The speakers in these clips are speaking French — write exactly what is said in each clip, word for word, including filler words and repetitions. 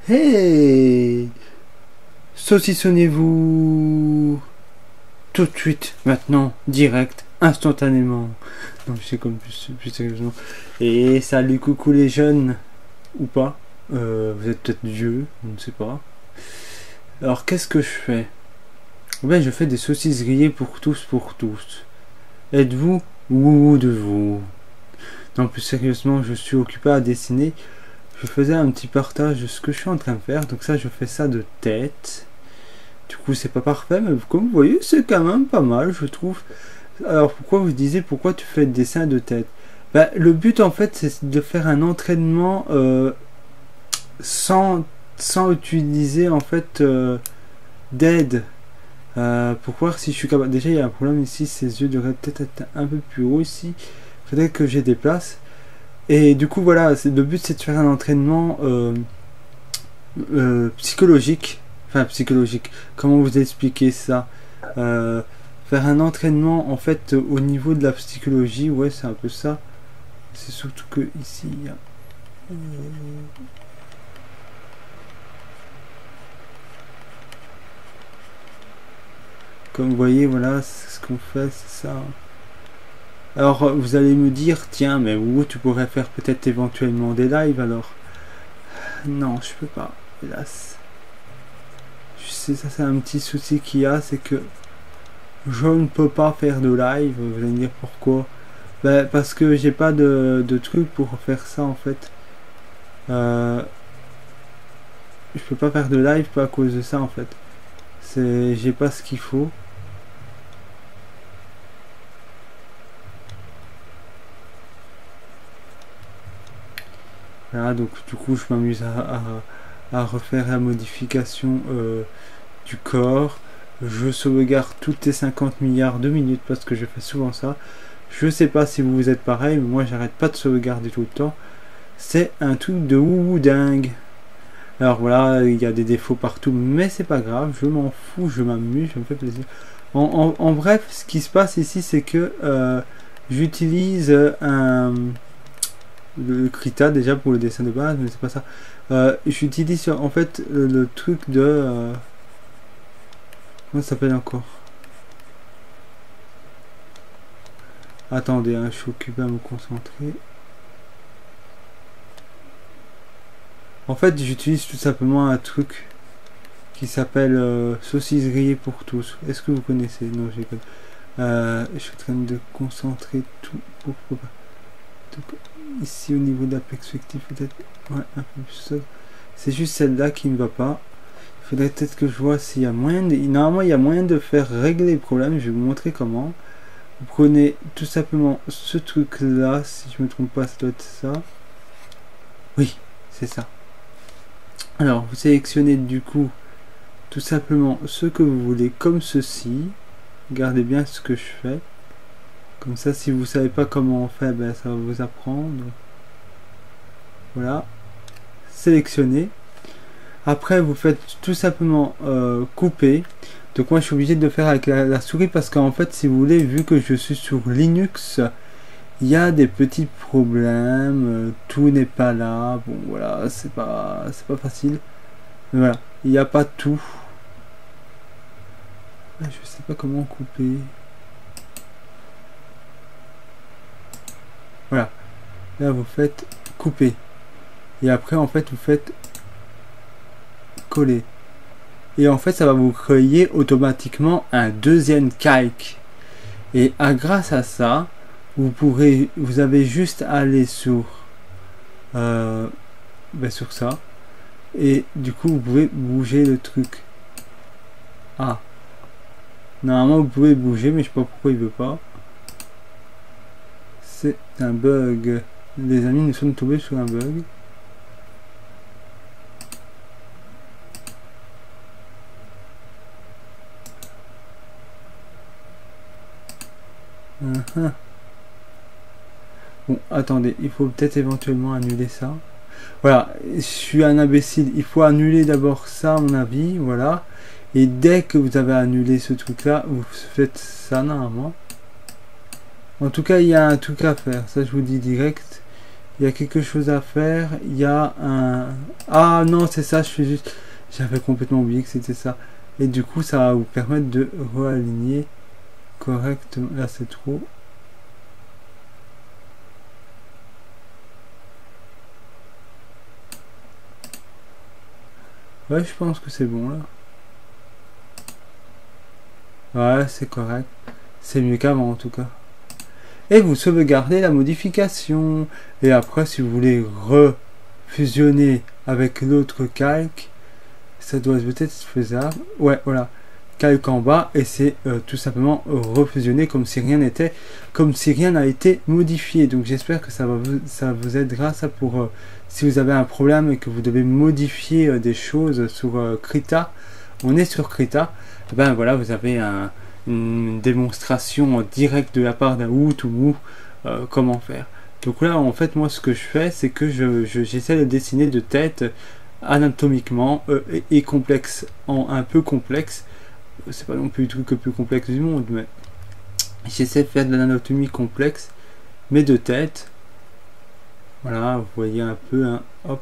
Hey! Saucissonnez-vous tout de suite, maintenant, direct, instantanément. Non, je sais comme plus, plus sérieusement. Et salut, coucou les jeunes, ou pas. Euh, vous êtes peut-être vieux, on ne sait pas. Alors, qu'est-ce que je fais? Ben, je fais des saucisses grillées pour tous, pour tous. Êtes-vous ou de vous? Non, plus sérieusement, je suis occupé à dessiner. Je faisais un petit partage de ce que je suis en train de faire. Donc ça, je fais ça de tête. Du coup, c'est pas parfait, mais comme vous voyez, c'est quand même pas mal, je trouve. Alors, pourquoi vous disiez, pourquoi tu fais le dessin de tête? Ben, le but, en fait, c'est de faire un entraînement euh, sans, sans utiliser, en fait, euh, d'aide. Euh, pour voir si je suis capable... Déjà, il y a un problème ici, ses yeux devraient peut-être être un peu plus haut ici. Il faudrait que j'ai des places. Et du coup, voilà, le but, c'est de faire un entraînement euh, euh, psychologique. Enfin, psychologique. Comment vous expliquer ça? euh, Faire un entraînement, en fait, au niveau de la psychologie. Ouais, c'est un peu ça. C'est surtout que ici, il y a... Comme vous voyez, voilà, c'est ce qu'on fait, c'est ça. Alors, vous allez me dire, tiens, mais où tu pourrais faire peut-être éventuellement des lives, alors? Non, je peux pas, hélas. Je sais, ça c'est un petit souci qu'il y a, c'est que je ne peux pas faire de live. Vous allez me dire pourquoi? Ben, parce que j'ai pas de, de truc pour faire ça, en fait. Euh, je peux pas faire de live, pas à cause de ça, en fait. C'est, j'ai pas ce qu'il faut. Voilà, donc du coup je m'amuse à, à, à refaire la modification euh, du corps. Je sauvegarde toutes les cinquante milliards de minutes parce que je fais souvent ça. Je sais pas si vous êtes pareil, mais moi j'arrête pas de sauvegarder tout le temps. C'est un truc de ouh dingue. Alors voilà, il y a des défauts partout, mais c'est pas grave, je m'en fous, je m'amuse, je me fais plaisir. En, en, en bref, ce qui se passe ici, c'est que euh, j'utilise un... le Krita déjà pour le dessin de base, mais c'est pas ça. Euh, J'utilise en fait le, le truc de... Euh, comment ça s'appelle encore? Attendez, hein, je suis occupé à me concentrer. En fait, j'utilise tout simplement un truc qui s'appelle euh, saucisse grillée pour tous. Est-ce que vous connaissez? Non, j'ai pas. Euh, je suis en train de concentrer tout. Pourquoi pas? Donc, ici au niveau de la perspective, peut-être ouais, un peu plus ça. C'est juste celle-là qui ne va pas. Il faudrait peut-être que je vois s'il y a moyen de... Normalement, il y a moyen de faire régler le problème. Je vais vous montrer comment. Vous prenez tout simplement ce truc-là. Si je me trompe pas, ça doit être ça. Oui, c'est ça. Alors, vous sélectionnez du coup tout simplement ce que vous voulez comme ceci. Regardez bien ce que je fais. Comme ça, si vous savez pas comment on fait, ben, ça va vous apprendre. Voilà. Sélectionnez. Après, vous faites tout simplement euh, couper. Donc moi, je suis obligé de le faire avec la, la souris parce qu'en fait, si vous voulez, vu que je suis sur Linux, il y a des petits problèmes. Euh, tout n'est pas là. Bon, voilà, c'est pas, c'est pas facile. Mais voilà, il n'y a pas tout. Je sais pas comment couper. Voilà. Là, vous faites couper. Et après, en fait, vous faites coller. Et en fait, ça va vous créer automatiquement un deuxième calque. Et à, grâce à ça, vous pourrez, vous avez juste à aller sur, euh, ben sur ça. Et du coup, vous pouvez bouger le truc. Ah. Normalement, vous pouvez bouger, mais je sais pas pourquoi il veut pas. C'est un bug. Les amis, nous sommes tombés sur un bug. Uh-huh. Bon, attendez, il faut peut-être éventuellement annuler ça. Voilà, je suis un imbécile. Il faut annuler d'abord ça, à mon avis. Voilà. Et dès que vous avez annulé ce truc-là, vous faites ça normalement. En tout cas, il y a un truc à faire. Ça, je vous dis direct. il y a quelque chose à faire. Il y a un... Ah non, c'est ça, je fais juste... J'avais complètement oublié que c'était ça. Et du coup, ça va vous permettre de réaligner correctement. Là, c'est trop. Ouais, je pense que c'est bon, là. Ouais, c'est correct. C'est mieux qu'avant, en tout cas. Et vous sauvegardez la modification. Et après, si vous voulez refusionner avec l'autre calque, ça doit peut-être faisable. Ouais, voilà. Calque en bas et c'est euh, tout simplement refusionner comme si rien n'était, comme si rien n'a été modifié. Donc j'espère que ça va vous, ça vous aidera ça pour euh, si vous avez un problème et que vous devez modifier euh, des choses sur euh, Krita. On est sur Krita. Et ben voilà, vous avez un, une démonstration directe de la part d'un Woot ou Mou euh, comment faire. Donc là en fait moi ce que je fais c'est que je, je, j'essaie de dessiner de tête anatomiquement euh, et, et complexe en un peu complexe. C'est pas non plus le truc le plus complexe du monde, mais j'essaie de faire de l'anatomie complexe, mais de tête. Voilà, vous voyez un peu, hein, hop.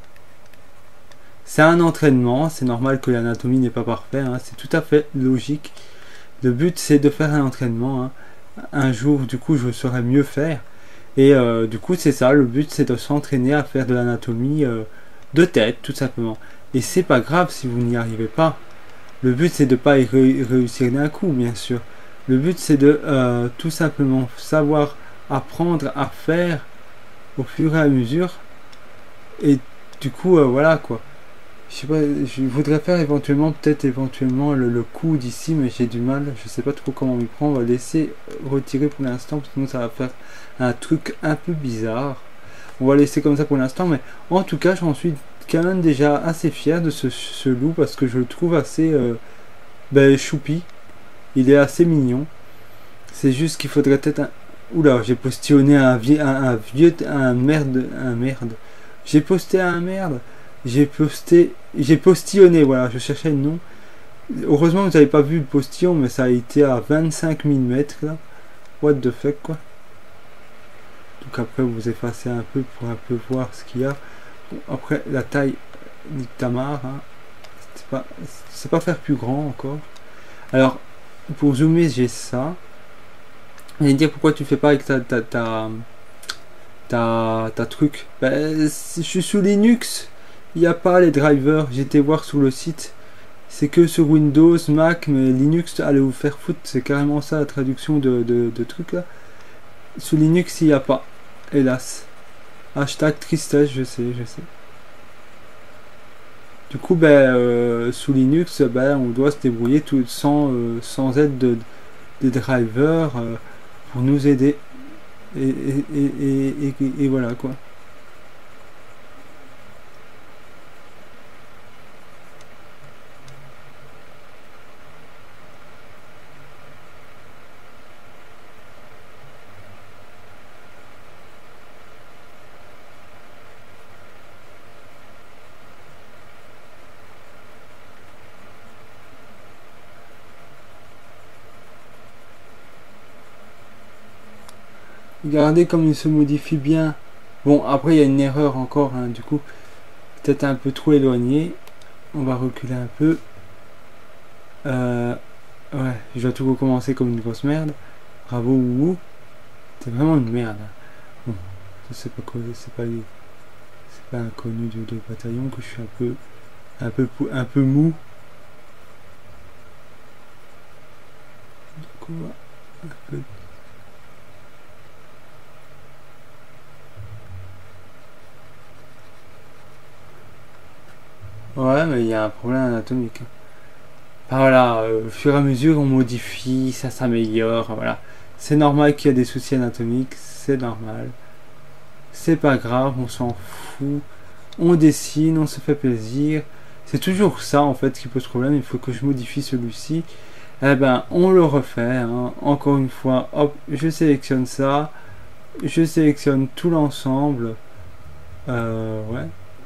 C'est un entraînement, c'est normal que l'anatomie n'est pas parfaite, hein, c'est tout à fait logique. Le but c'est de faire un entraînement. Hein. Un jour, du coup, je saurais mieux faire. Et euh, du coup, c'est ça, le but c'est de s'entraîner à faire de l'anatomie euh, de tête, tout simplement. Et c'est pas grave si vous n'y arrivez pas. Le but c'est de ne pas y ré réussir d'un coup, bien sûr. Le but c'est de euh, tout simplement savoir apprendre à faire au fur et à mesure. Et du coup, euh, voilà quoi. Je sais pas, je voudrais faire éventuellement, peut-être éventuellement le, le coup d'ici, mais j'ai du mal. Je sais pas trop comment m'y prendre. On va laisser retirer pour l'instant, parce que sinon ça va faire un truc un peu bizarre. On va laisser comme ça pour l'instant, mais en tout cas, j'en suis quand même déjà assez fier de ce, ce loup parce que je le trouve assez euh, ben, choupi. Il est assez mignon. C'est juste qu'il faudrait peut-être un... Oula, j'ai postillonné un, vie... un, un vieux... un merde... un merde. J'ai posté un merde. J'ai posté... J'ai postillonné, voilà, je cherchais le nom. Heureusement vous n'avez pas vu le postillon, mais ça a été à vingt-cinq millimètres là. What the fuck quoi. Donc après vous effacez un peu pour un peu voir ce qu'il y a. Bon, après la taille d'Itamar, hein, c'est pas, c'est pas faire plus grand encore. Alors pour zoomer j'ai ça. Vous allez me dire pourquoi tu fais pas avec ta ta ta ta, ta truc. Ben, je suis sous Linux, il n'y a pas les drivers. J'étais voir sur le site. C'est que sur Windows, Mac, mais Linux, allez vous faire foutre, c'est carrément ça la traduction de, de, de trucs là. Sous Linux, il n'y a pas, hélas. Hashtag tristesse, je sais, je sais. Du coup, ben, euh, sous Linux, ben, on doit se débrouiller tout, sans, euh, sans aide de, des drivers euh, pour nous aider. Et, et, et, et, et, et voilà quoi. Regardez comme il se modifie bien. Bon, après il y a une erreur encore, hein, du coup, peut-être un peu trop éloigné. On va reculer un peu. Euh, ouais, je dois tout recommencer comme une grosse merde. Bravo, Ouhou. C'est vraiment une merde. Bon, je sais pas quoi, c'est pas, c'est pas inconnu de, de bataillon que je suis un peu, un peu, un peu mou. Du coup, un peu. Ouais, mais il y a un problème anatomique. Enfin, voilà, euh, au fur et à mesure, on modifie, ça s'améliore, voilà. C'est normal qu'il y a des soucis anatomiques, c'est normal. C'est pas grave, on s'en fout. On dessine, on se fait plaisir. C'est toujours ça, en fait, qui pose problème. Il faut que je modifie celui-ci. Eh ben, on le refait, hein. Encore une fois, hop, je sélectionne ça. Je sélectionne tout l'ensemble. Euh, ouais.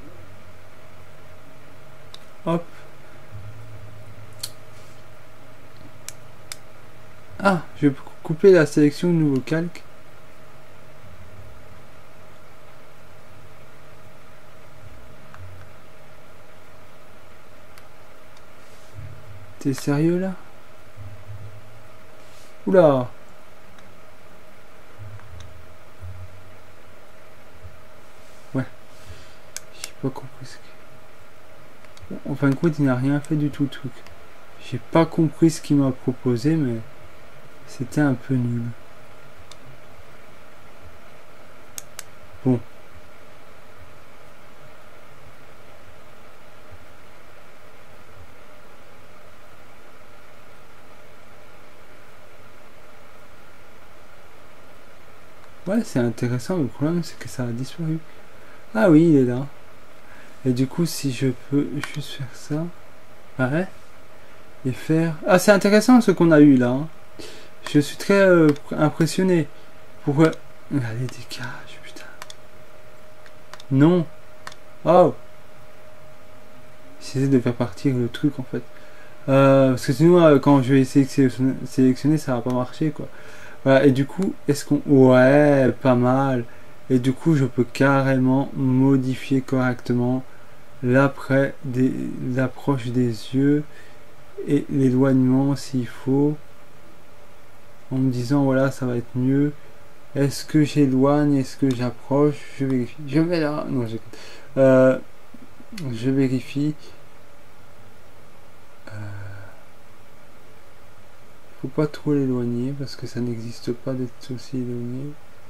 Hop. Ah, je vais couper la sélection de nouveau calque. T'es sérieux là? Oula! Ouais. J'ai pas compris ce que... En fin de compte, il n'a rien fait du tout, le truc. J'ai pas compris ce qu'il m'a proposé, mais c'était un peu nul. Bon. Ouais, c'est intéressant, le problème c'est que ça a disparu. Ah oui, il est là. Et du coup, si je peux juste faire ça... Ah ouais? Et faire... Ah, c'est intéressant ce qu'on a eu là. Hein. Je suis très euh, impressionné. Pourquoi... Ah, les décages, putain. Non. Oh. J'essaie de faire partir le truc en fait. Euh, parce que sinon, euh, quand je vais essayer de sélectionner, sélectionner, ça va pas marcher quoi. Voilà, et du coup, est-ce qu'on... Ouais, pas mal. Et du coup, je peux carrément modifier correctement l'après des l'approche des yeux et l'éloignement s'il faut. En me disant, voilà, ça va être mieux. Est-ce que j'éloigne? Est-ce que j'approche? Je vérifie. Je vais là. Non, j'écoute. Euh, je vérifie. Euh, faut pas trop l'éloigner parce que ça n'existe pas d'être aussi éloigné.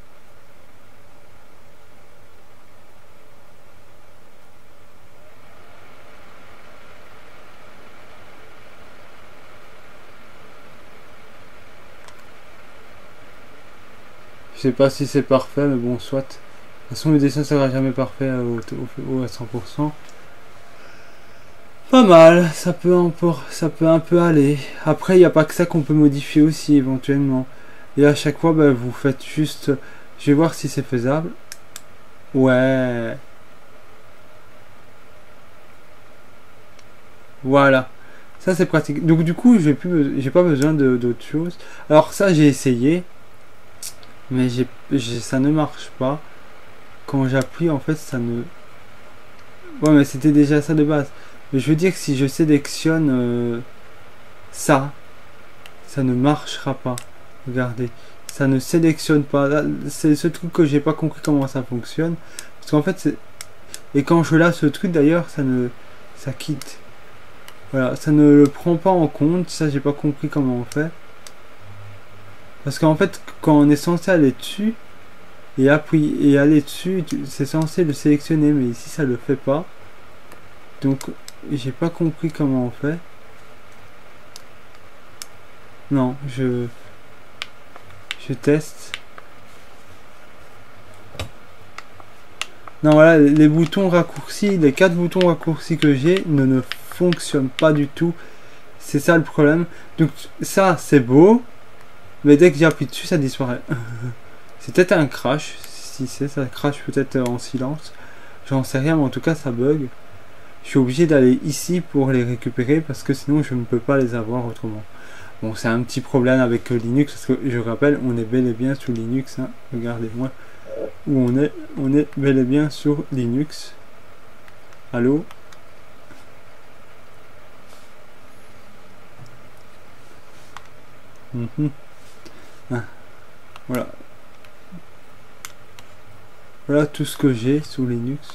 Je sais pas si c'est parfait, mais bon, soit. De toute façon, le dessin sera jamais parfait au, au, au, à cent pour cent. Pas mal, ça peut, un peu, ça peut un peu aller. Après, il n'y a pas que ça qu'on peut modifier aussi, éventuellement. Et à chaque fois, bah, vous faites juste... Je vais voir si c'est faisable. Ouais. Voilà. Ça, c'est pratique. Donc, du coup, j'ai plus, j'ai pas besoin d'autre chose. Alors, ça, j'ai essayé. Mais j'ai, ça ne marche pas. Quand j'appuie, en fait, ça ne... Ouais, mais c'était déjà ça de base. Mais je veux dire que si je sélectionne euh, ça, ça ne marchera pas. Regardez, ça ne sélectionne pas. C'est ce truc que j'ai pas compris comment ça fonctionne. Parce qu'en fait, c'est... Et quand je lâche ce truc, d'ailleurs, ça ne... Ça quitte. Voilà, ça ne le prend pas en compte. Ça, j'ai pas compris comment on fait. Parce qu'en fait, quand on est censé aller dessus, et appuyer et aller dessus, c'est censé le sélectionner. Mais ici, ça le fait pas. Donc, j'ai pas compris comment on fait. Non, je... Je teste. Non, voilà, les boutons raccourcis, les quatre boutons raccourcis que j'ai ne, ne fonctionnent pas du tout. C'est ça le problème. Donc, ça, c'est beau. Mais dès que j'appuie dessus, ça disparaît. C'est peut-être un crash. Si c'est, ça crash peut-être en silence. J'en sais rien, mais en tout cas, ça bug. Je suis obligé d'aller ici pour les récupérer parce que sinon, je ne peux pas les avoir autrement. Bon, c'est un petit problème avec Linux parce que je rappelle, on est bel et bien sous Linux. Hein. Regardez-moi où on est. On est bel et bien sur Linux. Allô? Mm-hmm. Ah. Voilà. Voilà tout ce que j'ai sous Linux.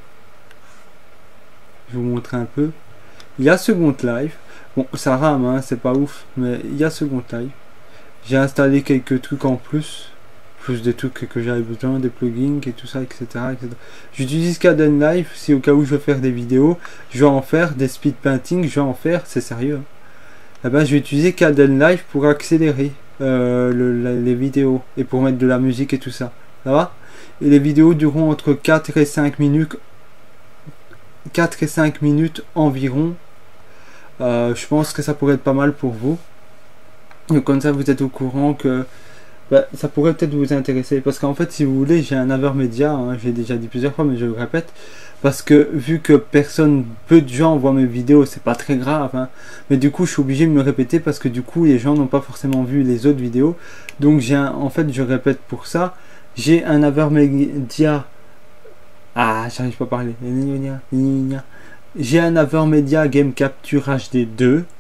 Je vous montre un peu. Il y a Second Life. Bon, ça rame, hein, c'est pas ouf, mais il y a Second Life. J'ai installé quelques trucs en plus, plus des trucs que j'avais besoin, des plugins et tout ça, et cetera, et cetera. J'utilise Kdenlive si au cas où je veux faire des vidéos, je vais en faire des speed painting, je vais en faire, c'est sérieux. Eh ben, je vais utiliser Kdenlive pour accélérer euh, le, la, les vidéos et pour mettre de la musique et tout ça. Ça va? Et les vidéos dureront entre quatre et cinq minutes. quatre et cinq minutes environ. Euh, je pense que ça pourrait être pas mal pour vous. Donc comme ça vous êtes au courant que bah, ça pourrait peut-être vous intéresser. Parce qu'en fait si vous voulez j'ai un Avermedia, hein, j'ai déjà dit plusieurs fois mais je le répète. Parce que vu que personne, peu de gens voient mes vidéos, c'est pas très grave. Hein, mais du coup je suis obligé de me répéter parce que du coup les gens n'ont pas forcément vu les autres vidéos. Donc j'ai un, en fait je répète pour ça. J'ai un Avermedia. Ah j'arrive pas à parler. J'ai un Avermedia Game Capture H D deux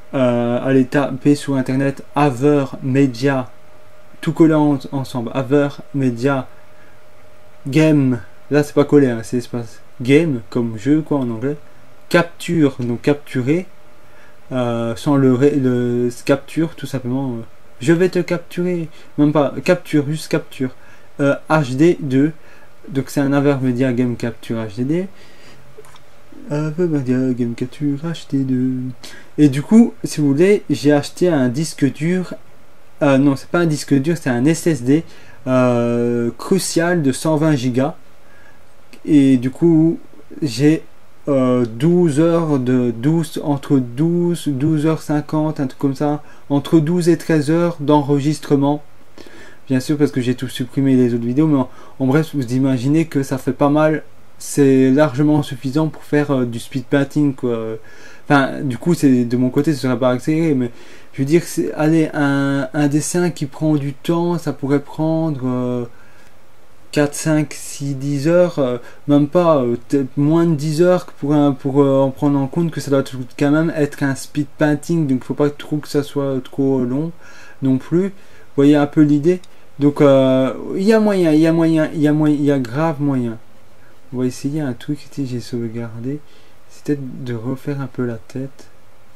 euh, allez taper sur internet Avermedia, tout collé en, ensemble, Avermedia game, là c'est pas collé, hein, c'est espace game comme jeu quoi en anglais, capture, donc capturer, euh, sans le, le capture tout simplement, euh, je vais te capturer, même pas capture, juste capture, euh, H D deux, donc c'est un Avermedia game capture H D D, Avermedia game capture H D deux, et du coup si vous voulez j'ai acheté un disque dur, euh, non c'est pas un disque dur, c'est un S S D euh, crucial de cent vingt gigas, et du coup j'ai euh, douze heures de douze, entre douze, douze heures cinquante, un truc comme ça, entre douze et treize heures d'enregistrement, bien sûr parce que j'ai tout supprimé les autres vidéos, mais en, en bref vous imaginez que ça fait pas mal, c'est largement suffisant pour faire euh, du speed painting quoi. Enfin du coup c'est de mon côté ce serait pas accéléré, mais je veux dire c'est allez un, un dessin qui prend du temps, ça pourrait prendre euh, quatre, cinq, six, dix heures, euh, même pas, euh, moins de dix heures pour, un, pour euh, en prendre en compte que ça doit quand même être un speed painting, donc faut pas trop que ça soit trop long non plus. Vous voyez un peu l'idée. Donc il euh, y a moyen, il y a moyen, il y a moyen, il y a grave moyen. On va essayer un truc que j'ai sauvegardé, c'est peut-être de refaire un peu la tête.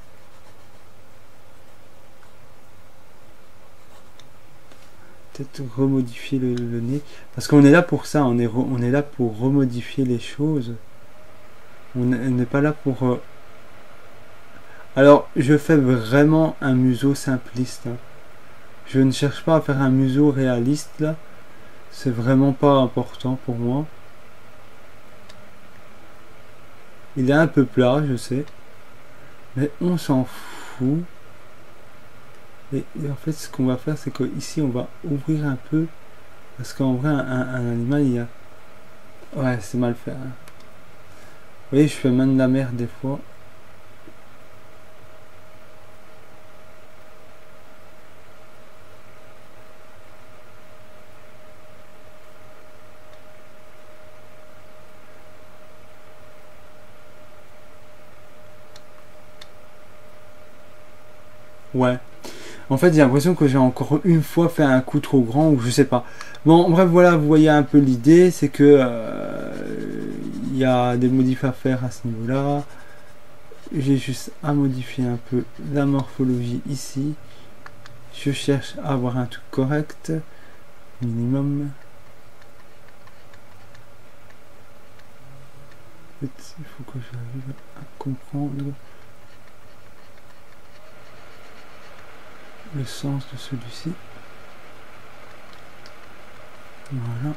Peut-être remodifier le, le nez, parce qu'on est là pour ça, on est, re, on est là pour remodifier les choses, on n'est pas là pour euh... alors je fais vraiment un museau simpliste, hein. Je ne cherche pas à faire un museau réaliste là, c'est vraiment pas important pour moi. Il est un peu plat, je sais, mais on s'en fout. Et, et en fait ce qu'on va faire c'est que ici on va ouvrir un peu, parce qu'en vrai un, un, un animal il y a, ouais c'est mal fait, hein. Vous voyez je fais même de la merde des fois. Ouais. En fait, j'ai l'impression que j'ai encore une fois fait un coup trop grand, ou je sais pas. Bon, bref, voilà, vous voyez un peu l'idée, c'est que euh, il y a des modifs à faire à ce niveau-là. J'ai juste à modifier un peu la morphologie ici. Je cherche à avoir un truc correct, minimum. En fait, il faut que j'arrive à comprendre le sens de celui-ci. Voilà.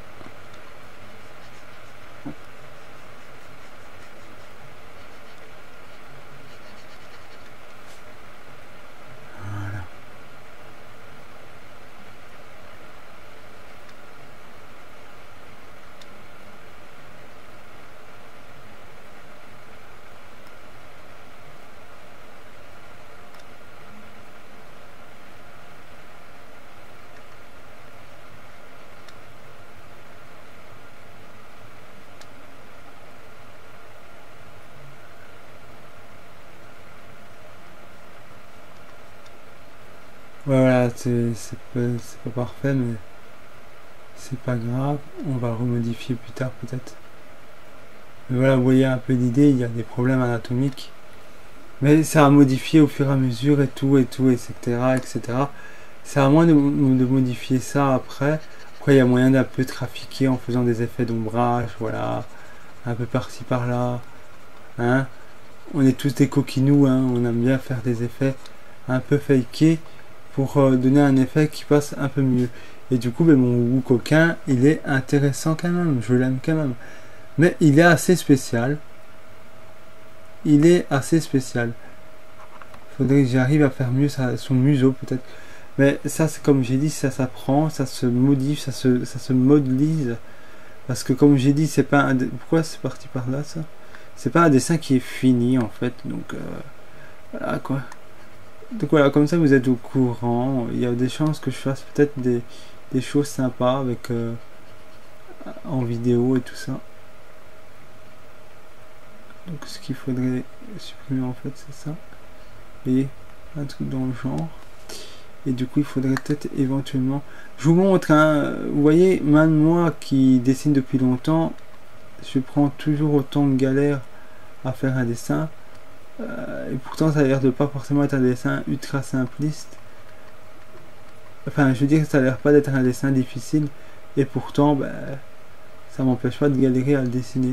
Voilà. Voilà, c'est pas, pas parfait, mais c'est pas grave. On va remodifier plus tard peut-être. Mais voilà, vous voyez un peu l'idée, il y a des problèmes anatomiques. Mais ça a modifié au fur et à mesure et tout, et tout, et cetera, et cetera. C'est à moi de, de modifier ça après. Après, il y a moyen d'un peu trafiquer en faisant des effets d'ombrage, voilà. Un peu par-ci, par-là. Hein. On est tous des coquinous, hein. On aime bien faire des effets un peu fakés pour euh, donner un effet qui passe un peu mieux. Et du coup, ben, mon goût coquin, il est intéressant quand même. Je l'aime quand même. Mais il est assez spécial. Il est assez spécial. Faudrait que j'arrive à faire mieux ça, son museau peut-être. Mais ça, c'est comme j'ai dit, ça s'apprend, ça se modifie, ça se, ça se modélise. Parce que comme j'ai dit, c'est pas un... Pourquoi c'est parti par là, ça? C'est pas un dessin qui est fini, en fait. Donc, euh, voilà, quoi. Donc voilà, comme ça, vous êtes au courant. Il y a des chances que je fasse peut-être des, des choses sympas avec... Euh, en vidéo et tout ça. Donc ce qu'il faudrait supprimer, en fait, c'est ça. Vous voyez, un truc dans le genre. Et du coup, il faudrait peut-être éventuellement... Je vous montre, hein, vous voyez, même moi qui dessine depuis longtemps, je prends toujours autant de galère à faire un dessin. Euh, et pourtant, ça a l'air de pas forcément être un dessin ultra simpliste. Enfin, je veux dire, ça a l'air pas d'être un dessin difficile. Et pourtant, ben, ça m'empêche pas de galérer à le dessiner.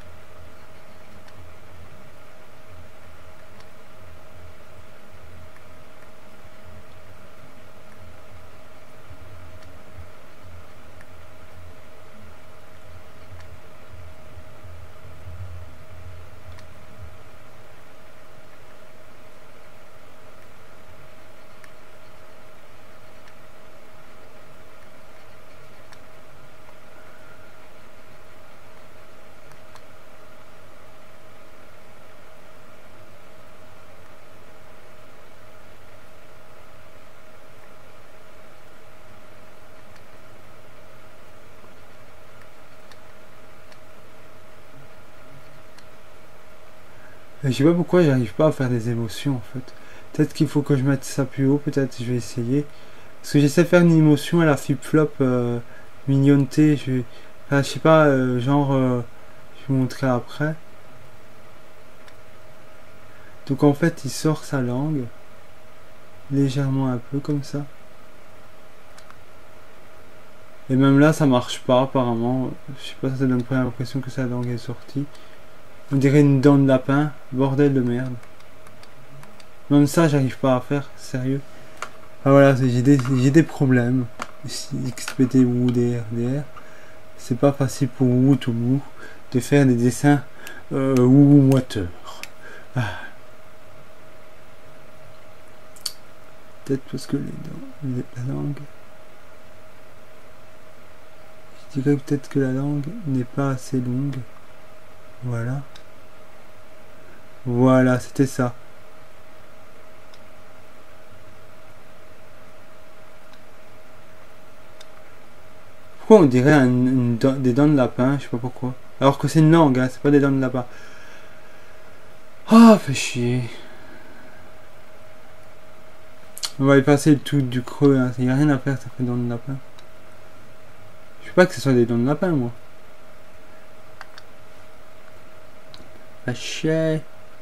Je sais pas pourquoi j'arrive pas à faire des émotions en fait. Peut-être qu'il faut que je mette ça plus haut, peut-être je vais essayer. Parce que j'essaie de faire une émotion à la flip-flop euh, mignonneté. Je, enfin, je sais pas, euh, genre, euh, je vous montrerai après. Donc en fait, il sort sa langue légèrement un peu comme ça. Et même là, ça marche pas apparemment. Je sais pas, ça donne pas l'impression que sa langue est sortie. On dirait une dent de lapin. Bordel de merde. Même ça, j'arrive pas à faire. Sérieux. Ah voilà, j'ai des, j'ai des problèmes. X P T ou D R D R. C'est pas facile pour vous, tout vous, de faire des dessins euh, ou moiteurs. Ah. Peut-être parce que les dents, les, la langue... Je dirais peut-être que la langue n'est pas assez longue. Voilà. Voilà, c'était ça. Pourquoi on dirait un, une dent, des dents de lapin? Je sais pas pourquoi. Alors que c'est une langue, hein, c'est pas des dents de lapin. Ah, oh, fait chier. On va y passer le tout du creux, hein. Il n'y a rien à faire, ça fait dents de lapin. Je veux pas que ce soit des dents de lapin, moi. Fait chier.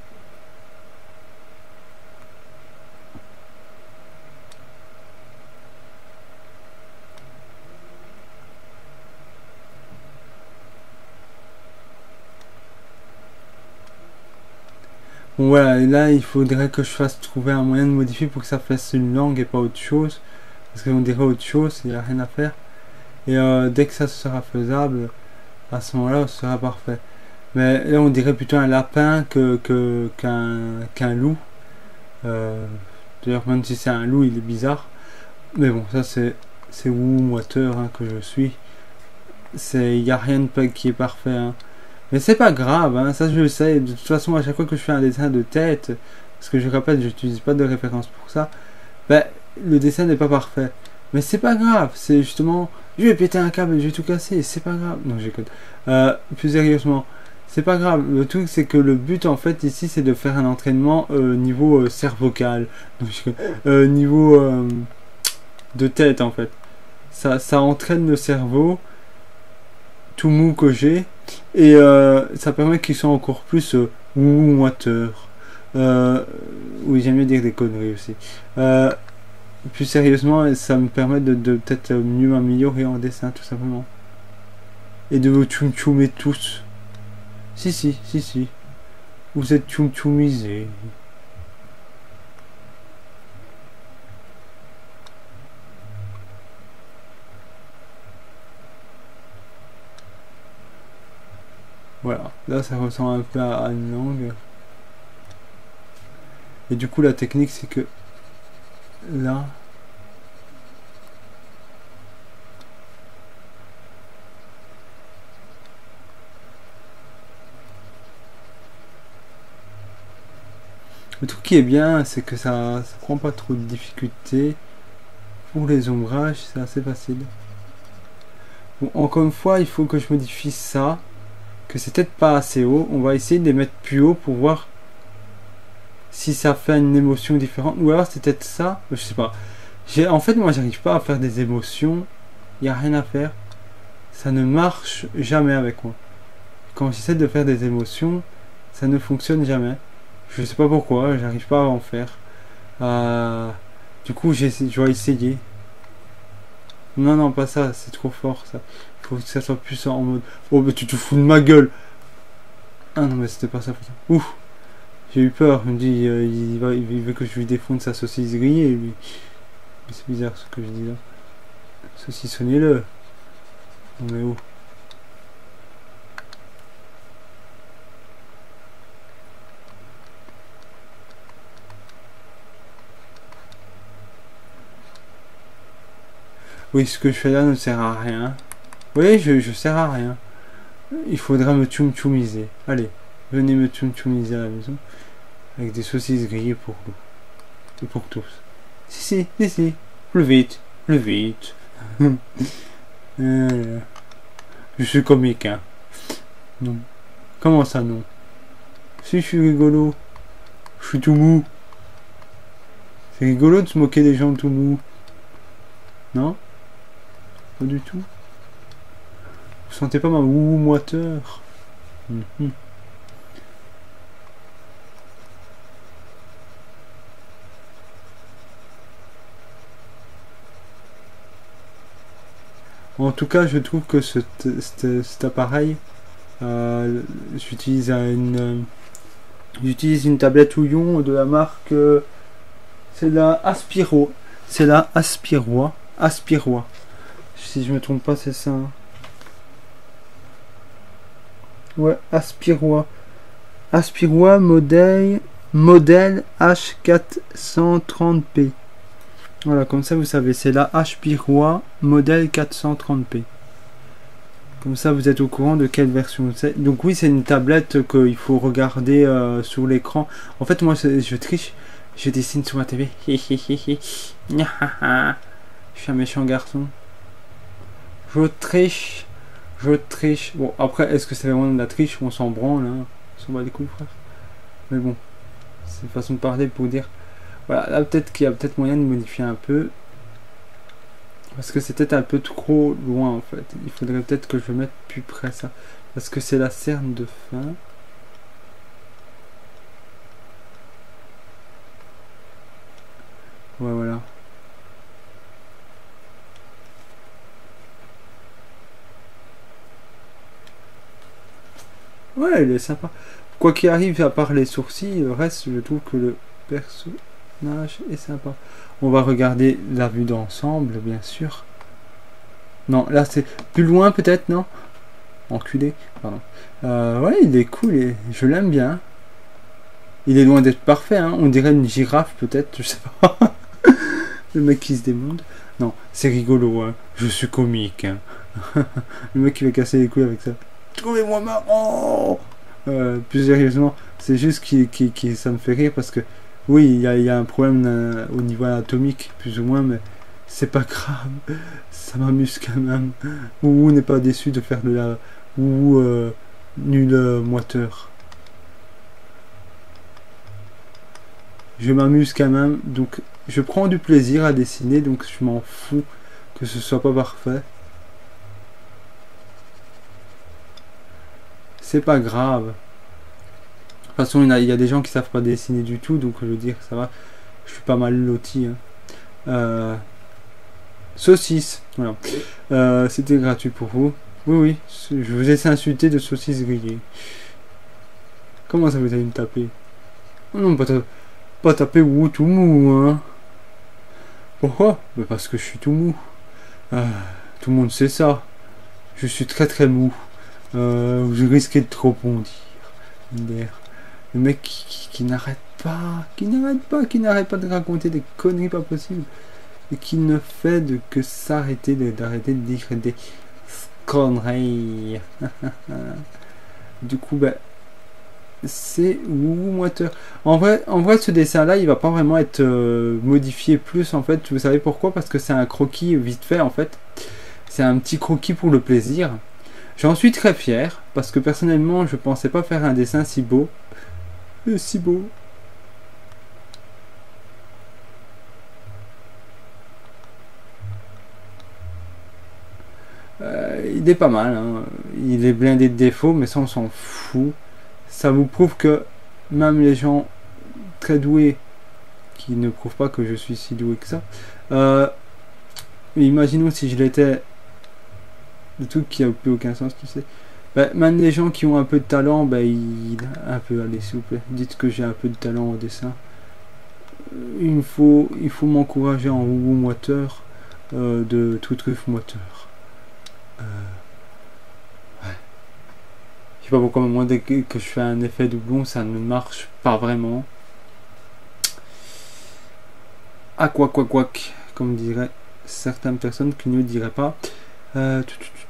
Bon voilà, et là il faudrait que je fasse trouver un moyen de modifier pour que ça fasse une langue et pas autre chose. Parce qu'on dirait autre chose, il n'y a rien à faire. Et euh, dès que ça sera faisable, à ce moment-là, ce sera parfait. Mais là on dirait plutôt un lapin que que qu'un qu'un loup. Euh, D'ailleurs même si c'est un loup, il est bizarre. Mais bon, ça c'est c'est ou moiteur hein, que je suis. C'est il n'y a rien de pas qui est parfait. Hein. Mais c'est pas grave, hein, ça je le sais. De toute façon, à chaque fois que je fais un dessin de tête, parce que je répète, je n'utilise pas de référence pour ça, ben, le dessin n'est pas parfait. Mais c'est pas grave, c'est justement, je vais péter un câble, je vais tout casser, c'est pas grave. Non, j'écoute. Euh, plus sérieusement, c'est pas grave. Le truc, c'est que le but, en fait, ici, c'est de faire un entraînement euh, niveau euh, cervical. Euh, niveau euh, de tête, en fait. Ça, ça entraîne le cerveau tout mou que j'ai et euh, ça permet qu'ils soient encore plus euh, ou moiteurs. Euh, oui, j'aime mieux dire des conneries aussi. Euh, plus sérieusement, ça me permet de, de peut-être mieux m'améliorer en dessin, tout simplement. Et de vous tchoum tchoumer tous. Si, si, si, si. Vous êtes tchoum tchoumisés. Voilà, là ça ressemble un peu à une langue. Et du coup la technique c'est que là le truc qui est bien c'est que ça, ça prend pas trop de difficultés. Pour les ombrages c'est assez facile. Bon, encore une fois il faut que je modifie ça, que c'est peut-être pas assez haut. On va essayer de les mettre plus haut pour voir si ça fait une émotion différente. Ou alors c'est peut-être ça, je sais pas. J'ai, en fait, moi, j'arrive pas à faire des émotions. Il n'y a rien à faire. Ça ne marche jamais avec moi. Quand j'essaie de faire des émotions, ça ne fonctionne jamais. Je sais pas pourquoi, j'arrive pas à en faire. Euh, du coup, j'ai, je vais essayer. Non, non, pas ça, c'est trop fort ça. Il faut que ça soit plus en mode. Oh, mais tu te fous de ma gueule! Ah non, mais c'était pas ça. Ouf! J'ai eu peur, je me dis, euh, il, va, il veut que je lui défonde sa saucisse grillée, lui. Mais c'est bizarre ce que je dis là. Saucissonnez-le! On est où? Oui, ce que je fais là ne sert à rien. Oui, je, je sers à rien. Il faudra me tchoum tchoumiser. Allez, venez me tchoum tchoumiser à la maison. Avec des saucisses grillées pour vous. Et pour tous. Si, si, si, si. Plus vite, plus vite. euh, je suis comique, hein. Non. Comment ça, non? Si, je suis rigolo. Je suis tout mou. C'est rigolo de se moquer des gens tout mou. Non? Pas du tout. Vous sentez pas ma ouh moiteur? mm-hmm. En tout cas, je trouve que cet, cet, cet appareil, euh, j'utilise une, euh, j'utilise une tablette Ouillon de la marque, euh, c'est la Aspiro, c'est la Aspirois, Aspirois. Si je me trompe pas, c'est ça. Hein. Ouais, Aspirois, Aspirois modèle, modèle H quatre cent trente p. Voilà, comme ça vous savez, c'est la Aspirois modèle quatre cent trente p. Comme ça vous êtes au courant de quelle version c'est. Donc oui, c'est une tablette qu'il faut regarder euh, sur l'écran. En fait, moi je triche, je dessine sur ma T V. Je suis un méchant garçon. Je triche, je triche. Bon, après, est-ce que c'est vraiment de la triche? On s'en branle, hein. On s'en bat les couilles, frère. Mais bon, c'est une façon de parler pour dire. Voilà, là peut-être qu'il y a peut-être moyen de modifier un peu. Parce que c'est peut-être un peu trop loin en fait. Il faudrait peut-être que je mette plus près ça. Parce que c'est la cerne de fin. Ouais, voilà. Ouais, il est sympa. Quoi qu'il arrive, à part les sourcils, le reste, je trouve que le personnage est sympa. On va regarder la vue d'ensemble, bien sûr. Non, là c'est plus loin peut-être, non? Enculé, pardon. Euh, ouais, il est cool, et je l'aime bien. Il est loin d'être parfait, hein. On dirait une girafe peut-être, je sais pas. Le mec qui se démonte. Non, c'est rigolo, hein. Je suis comique. Hein. Le mec qui va casser les couilles avec ça. Trouvez-moi marrant. Euh, plus sérieusement, c'est juste que qui, qui, ça me fait rire parce que oui, il y, y a un problème euh, au niveau anatomique, plus ou moins, mais c'est pas grave. Ça m'amuse quand même. Ouh n'est pas déçu de faire de la ouh euh, nul euh, moiteur. Je m'amuse quand même, donc je prends du plaisir à dessiner, donc je m'en fous que ce soit pas parfait. C'est pas grave. De toute façon, il y, a, il y a des gens qui savent pas dessiner du tout, donc je veux dire, ça va. Je suis pas mal loti. Hein. Euh, saucisse, voilà. Euh, C'était gratuit pour vous. Oui, oui, je vous ai insulté de saucisse grillée. Comment ça vous allez me taper? Oh non, pas, ta pas taper ou tout mou, hein. Pourquoi? Bah parce que je suis tout mou. Euh, tout le monde sait ça. Je suis très très mou. Euh, je risquais de trop bondir. Le mec qui, qui, qui n'arrête pas, qui n'arrête pas, qui n'arrête pas de raconter des conneries pas possibles. Et qui ne fait de que s'arrêter d'arrêter de, de dire des conneries. Du coup, bah, c'est ouh moiteur. En vrai, en vrai, ce dessin-là, il va pas vraiment être euh, modifié plus en fait. Vous savez pourquoi? Parce que c'est un croquis vite fait en fait. C'est un petit croquis pour le plaisir. J'en suis très fier parce que personnellement, je pensais pas faire un dessin si beau, euh, si beau. il est pas mal, hein. Il est blindé de défauts, mais ça on s'en fout. Ça vous prouve que même les gens très doués, qui ne prouvent pas que je suis si doué que ça, euh, imaginons si je l'étais, le truc qui a plus aucun sens, tu sais. Ben, même les gens qui ont un peu de talent, ben, il, un peu, allez s'il vous plaît, dites que j'ai un peu de talent au dessin. Il me faut, il faut m'encourager en roux moteur euh, de tout truffe moteur. Euh, ouais. Je sais pas pourquoi, moi, dès que, que je fais un effet doublon, ça ne marche pas vraiment. Ah, quoi, quoi, quoi, comme diraient certaines personnes qui ne diraient pas. Euh,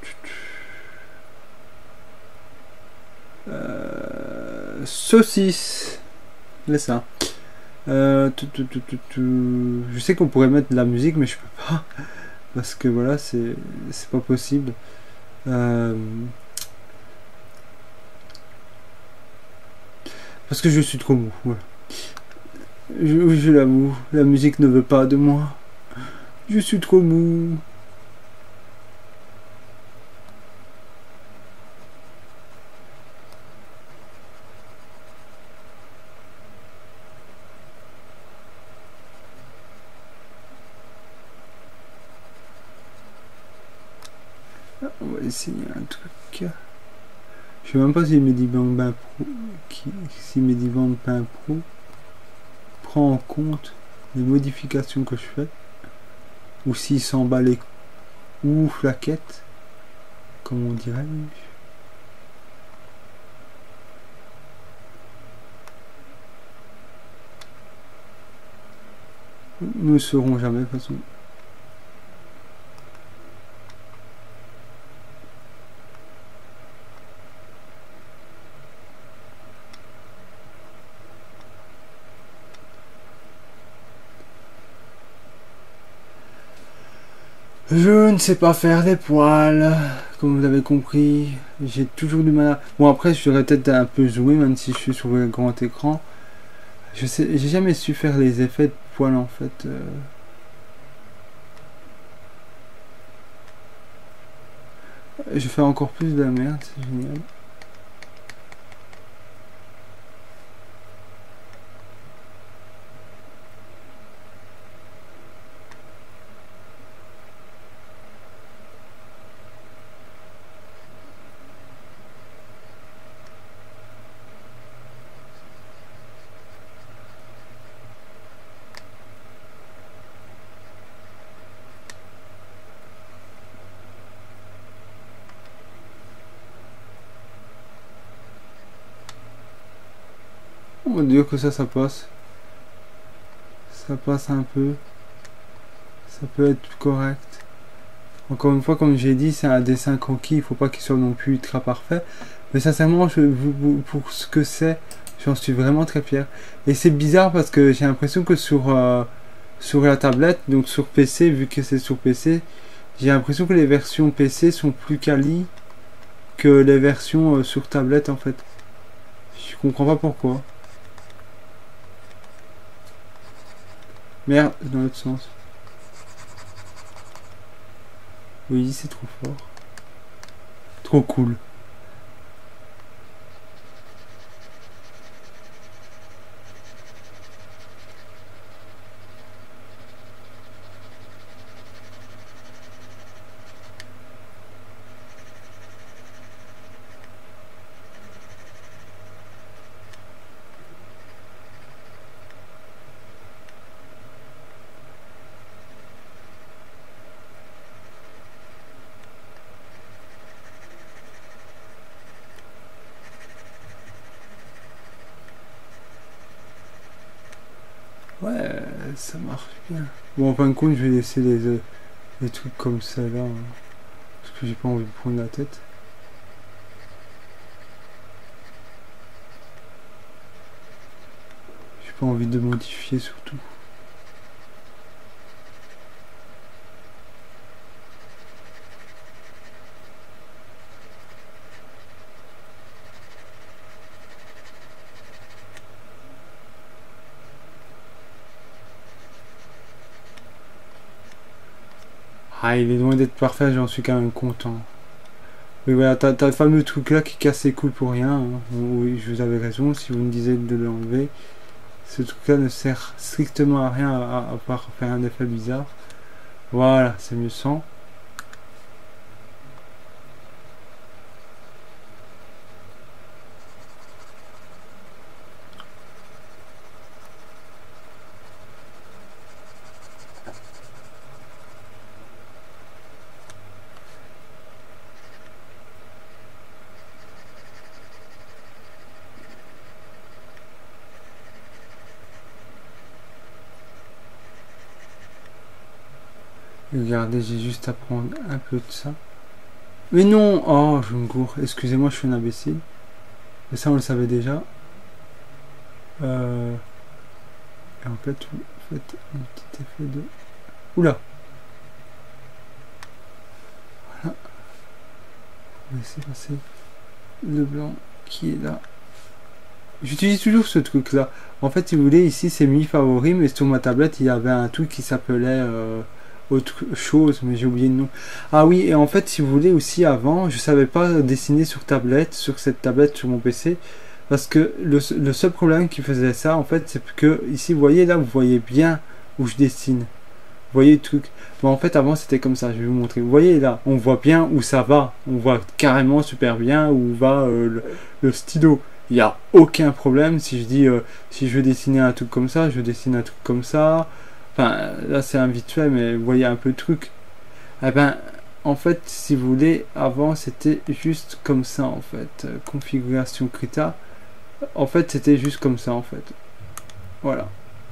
euh, saucisse. Laisse ça. Euh, tout, tout, tout, tout, tout. Je sais qu'on pourrait mettre de la musique, mais je peux pas. Parce que voilà, c'est c'est pas possible. Euh, parce que je suis trop mou. Voilà. Je, je l'avoue, la musique ne veut pas de moi. Je suis trop mou. On va essayer un truc. Je sais même pas si Mediband Pro, qui, si Mediband Pro prend en compte les modifications que je fais, ou s'il s'en bat les ou flaquettes, comme on dirait. Nous ne saurons jamais de toute façon. Je ne sais pas faire des poils, comme vous l'avez compris. J'ai toujours du mal à... Bon, après, je devrais peut-être un peu jouer, même si je suis sur le grand écran. Je sais, j'ai jamais su faire les effets de poils, en fait. Euh... Je fais encore plus de la merde, c'est génial. On va dire que ça, ça passe. Ça passe un peu. Ça peut être correct. Encore une fois, comme j'ai dit, c'est un dessin conquis. Il faut pas qu'il soit non plus ultra parfait. Mais sincèrement, je, pour ce que c'est, j'en suis vraiment très fier. Et c'est bizarre parce que j'ai l'impression que sur, euh, sur la tablette, donc sur P C, vu que c'est sur P C, j'ai l'impression que les versions P C sont plus quali que les versions euh, sur tablette en fait. Je comprends pas pourquoi. Merde, dans l'autre sens. Oui, c'est trop fort. Trop cool. Ouais, ça marche bien. Bon, en fin de compte, je vais laisser les, euh, les trucs comme ça là. Hein, parce que j'ai pas envie de prendre la tête. J'ai pas envie de modifier surtout. Ah, il est loin d'être parfait, j'en suis quand même content. Oui, voilà, t'as t'as le fameux truc là qui casse les couilles pour rien. Hein. Oui, je vous avais raison si vous me disiez de l'enlever. Ce truc là ne sert strictement à rien à, à part faire un effet bizarre. Voilà, c'est mieux sans. Regardez, j'ai juste à prendre un peu de ça. Mais non! Oh, je me gourre. Excusez-moi, je suis un imbécile. Mais ça, on le savait déjà. Euh... Et en fait, vous faites un petit effet de... Oula! Voilà. Laissez passer le blanc qui est là. J'utilise toujours ce truc-là. En fait, si vous voulez, ici, c'est mis favori, mais sur ma tablette, il y avait un truc qui s'appelait... Euh... autre chose, mais j'ai oublié le nom. Ah oui, et en fait, si vous voulez aussi, avant, je savais pas dessiner sur tablette, sur cette tablette, sur mon P C, parce que le, le seul problème qui faisait ça, en fait, c'est que ici, vous voyez là, vous voyez bien où je dessine. Vous voyez le truc. Bon, en fait, avant, c'était comme ça, je vais vous montrer. Vous voyez là, on voit bien où ça va. On voit carrément super bien où va euh, le, le stylo. Il n'y a aucun problème. Si je dis, euh, si je veux dessiner un truc comme ça, je dessine un truc comme ça. Enfin, là c'est un vite fait, mais vous voyez un peu le truc. Eh ben, en fait, si vous voulez, avant c'était juste comme ça en fait. Euh, configuration Krita. En fait, c'était juste comme ça en fait. Voilà.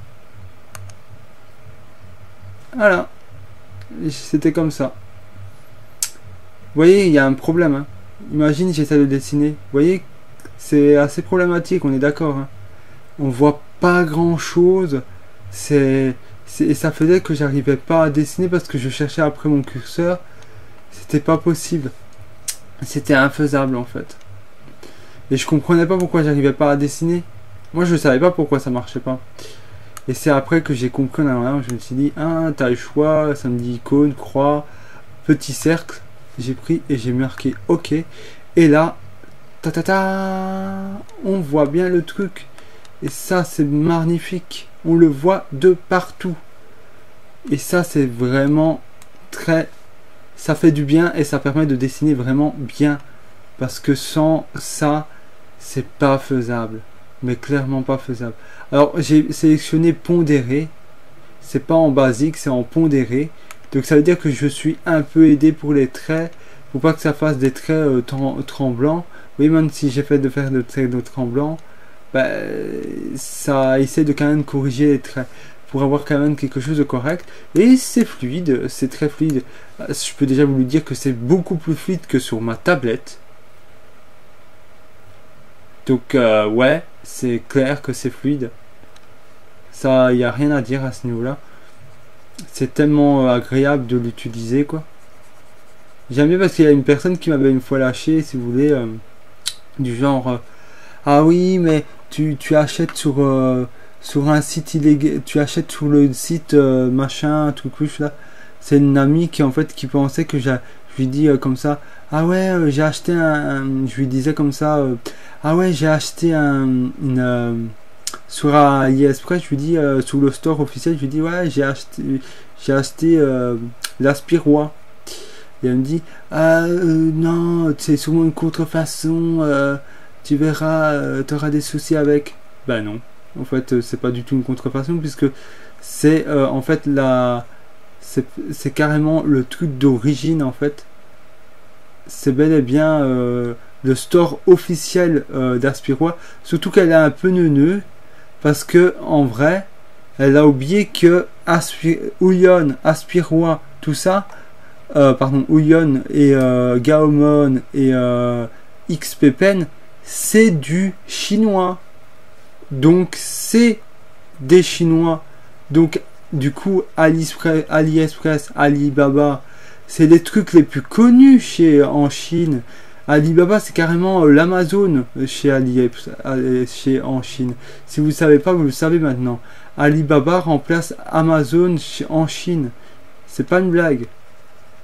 Voilà. C'était comme ça. Vous voyez, il y a un problème. Hein. Imagine, j'essaie de dessiner. Vous voyez, c'est assez problématique, on est d'accord. Hein. On voit pas grand chose. C'est... Et ça faisait que j'arrivais pas à dessiner parce que je cherchais après mon curseur. C'était pas possible. C'était infaisable en fait. Et je comprenais pas pourquoi j'arrivais pas à dessiner. Moi je savais pas pourquoi ça marchait pas. Et c'est après que j'ai compris, là, je me suis dit, ah t'as le choix, ça me dit icône, croix, petit cercle. J'ai pris et j'ai marqué OK. Et là, ta ta ta, on voit bien le truc. Et ça c'est magnifique. On le voit de partout. Et ça, c'est vraiment très... Ça fait du bien et ça permet de dessiner vraiment bien. Parce que sans ça, c'est pas faisable. Mais clairement pas faisable. Alors, j'ai sélectionné pondéré. C'est pas en basique, c'est en pondéré. Donc, ça veut dire que je suis un peu aidé pour les traits. Pour pas que ça fasse des traits euh, tremblants. Oui, même si j'ai fait de faire des traits de tremblants. Bah, ça essaie de quand même corriger les traits pour avoir quand même quelque chose de correct. Et c'est fluide, c'est très fluide. Je peux déjà vous le dire que c'est beaucoup plus fluide que sur ma tablette. Donc euh, ouais, c'est clair que c'est fluide. Ça, il n'y a rien à dire à ce niveau-là. C'est tellement euh, agréable de l'utiliser, quoi. J'aime bien parce qu'il y a une personne qui m'avait une fois lâché, si vous voulez, euh, du genre... Euh, ah oui, mais tu, tu achètes sur, euh, sur un site illégal, tu achètes sur le site euh, machin, truc louche là. C'est une amie qui en fait qui pensait que j'ai, je lui dis euh, comme ça, ah ouais, euh, j'ai acheté un, un- je lui disais comme ça, euh, ah ouais, j'ai acheté un, une, euh, sur AliExpress, je lui dis, euh, sur le store officiel, je lui dis, ouais, j'ai acheté, j'ai acheté euh, l'Aspirois. Et elle me dit, ah euh, non, c'est sûrement une contrefaçon. euh, tu verras, euh, tu auras des soucis avec. Ben non, en fait, euh, c'est pas du tout une contrefaçon puisque c'est euh, en fait la, c'est c'est carrément le truc d'origine en fait. C'est bel et bien euh, le store officiel euh, d'Aspirois. Surtout qu'elle est un peu neuneux parce que en vrai, elle a oublié que Aspi Ouyon, Aspirois, tout ça, euh, pardon, Ouyon et euh, Gaomon et euh, X P Pen, c'est du chinois. Donc c'est des chinois. Donc du coup AliExpress, AliExpress, Alibaba, c'est les trucs les plus connus chez en Chine. Alibaba c'est carrément euh, l'Amazon chez AliExpress euh, chez en Chine. Si vous ne savez pas, vous le savez maintenant. Alibaba remplace Amazon en Chine. C'est pas une blague.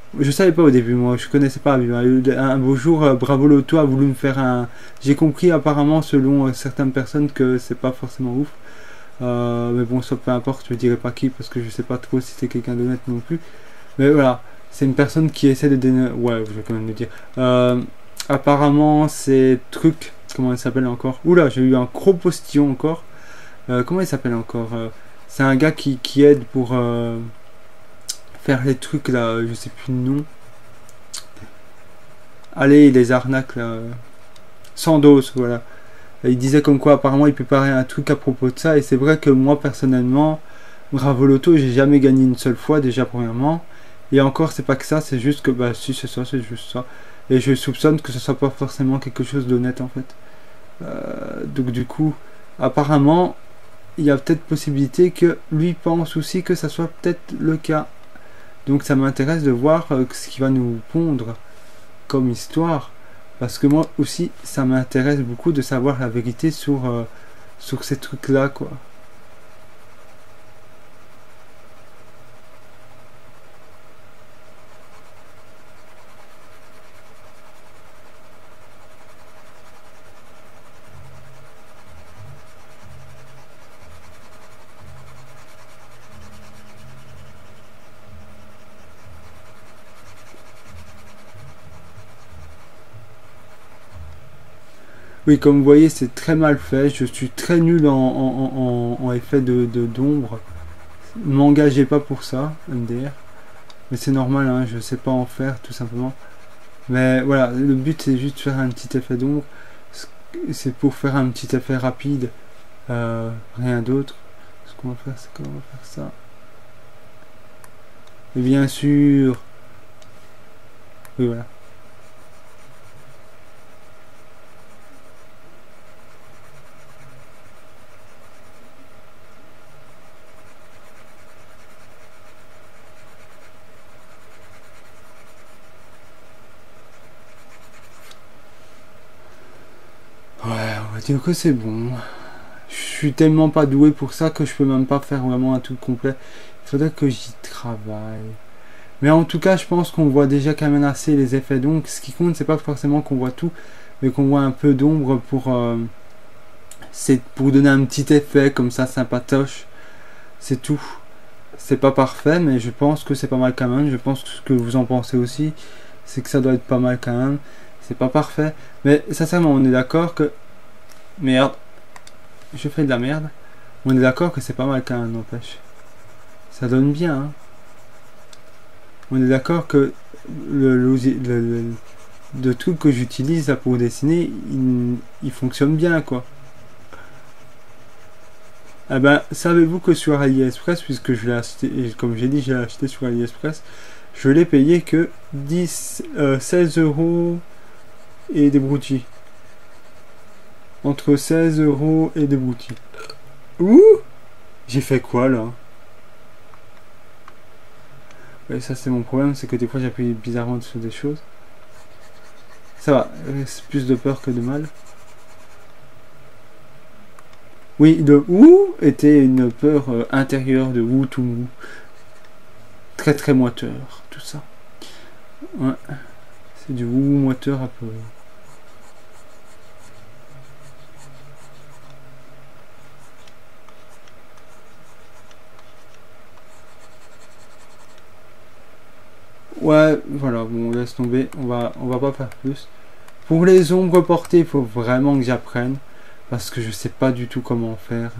Je savais pas au début, moi, je connaissais pas Abiba. Un beau jour, euh, Bravo Loto a voulu me faire un... J'ai compris apparemment, selon euh, certaines personnes, que c'est pas forcément ouf. Euh, mais bon, ça peu importe, je dirais pas qui, parce que je sais pas trop si c'est quelqu'un d'honnête non plus. Mais voilà, c'est une personne qui essaie de... déne- Ouais, je vais quand même le dire. Euh, apparemment, ces trucs... Comment il s'appelle encore? Oula, j'ai eu un gros postillon encore. Euh, comment il s'appelle encore? Euh, C'est un gars qui, qui aide pour... euh, faire les trucs là, je sais plus le nom. Allez, les arnaques là. Sandos, voilà. Et il disait comme quoi apparemment il préparait un truc à propos de ça. Et c'est vrai que moi personnellement, Bravo Loto, j'ai jamais gagné une seule fois déjà premièrement. Et encore, c'est pas que ça, c'est juste que bah si c'est ça, c'est juste ça. Et je soupçonne que ce soit pas forcément quelque chose d'honnête en fait. Euh, donc du coup, apparemment, il y a peut-être possibilité que lui pense aussi que ça soit peut-être le cas. Donc ça m'intéresse de voir euh, ce qui va nous pondre comme histoire. Parce que moi aussi, ça m'intéresse beaucoup de savoir la vérité sur, euh, sur ces trucs-là, quoi. Oui, comme vous voyez, c'est très mal fait. Je suis très nul en, en, en, en effet de de- d'ombre. Ne m'engagez pas pour ça, M D R. Mais c'est normal, hein, je sais pas en faire, tout simplement. Mais voilà, le but c'est juste de faire un petit effet d'ombre. C'est pour faire un petit effet rapide. Euh, rien d'autre. Ce qu'on va faire, c'est qu'on va faire ça. Et bien sûr... Oui, voilà. Ouais, on va dire que c'est bon. Je suis tellement pas doué pour ça que je peux même pas faire vraiment un truc complet. Il faudrait que j'y travaille. Mais en tout cas, je pense qu'on voit déjà quand même assez les effets d'ombre. Ce qui compte, c'est pas forcément qu'on voit tout, mais qu'on voit un peu d'ombre pour... euh, c'est pour donner un petit effet comme ça, sympatoche. C'est tout. C'est pas parfait, mais je pense que c'est pas mal quand même. Je pense que ce que vous en pensez aussi, c'est que ça doit être pas mal quand même. C'est pas parfait. Mais sincèrement, on est d'accord que... Merde. Je fais de la merde. On est d'accord que c'est pas mal quand même, n'empêche. Ça donne bien, hein. On est d'accord que le, le, le, le, le truc que j'utilise pour dessiner, il, il fonctionne bien, quoi. Eh ben, savez-vous que sur AliExpress, puisque je l'ai acheté, et comme j'ai dit, j'ai acheté sur AliExpress, je l'ai payé que dix, euh, seize euros et des broutilles. Entre seize euros et des broutilles. Ouh! J'ai fait quoi là? Ouais, ça c'est mon problème, c'est que des fois j'appuie bizarrement sur des choses. Ça va, c'est plus de peur que de mal. Oui, le ouh était une peur euh, intérieure de ouh tout mou. Très très moiteur, tout ça. Ouais, c'est du ouh moiteur un peu. Ouais, voilà, bon, laisse tomber, on va, on va pas faire plus. Pour les ombres portées, il faut vraiment que j'apprenne, parce que je sais pas du tout comment faire.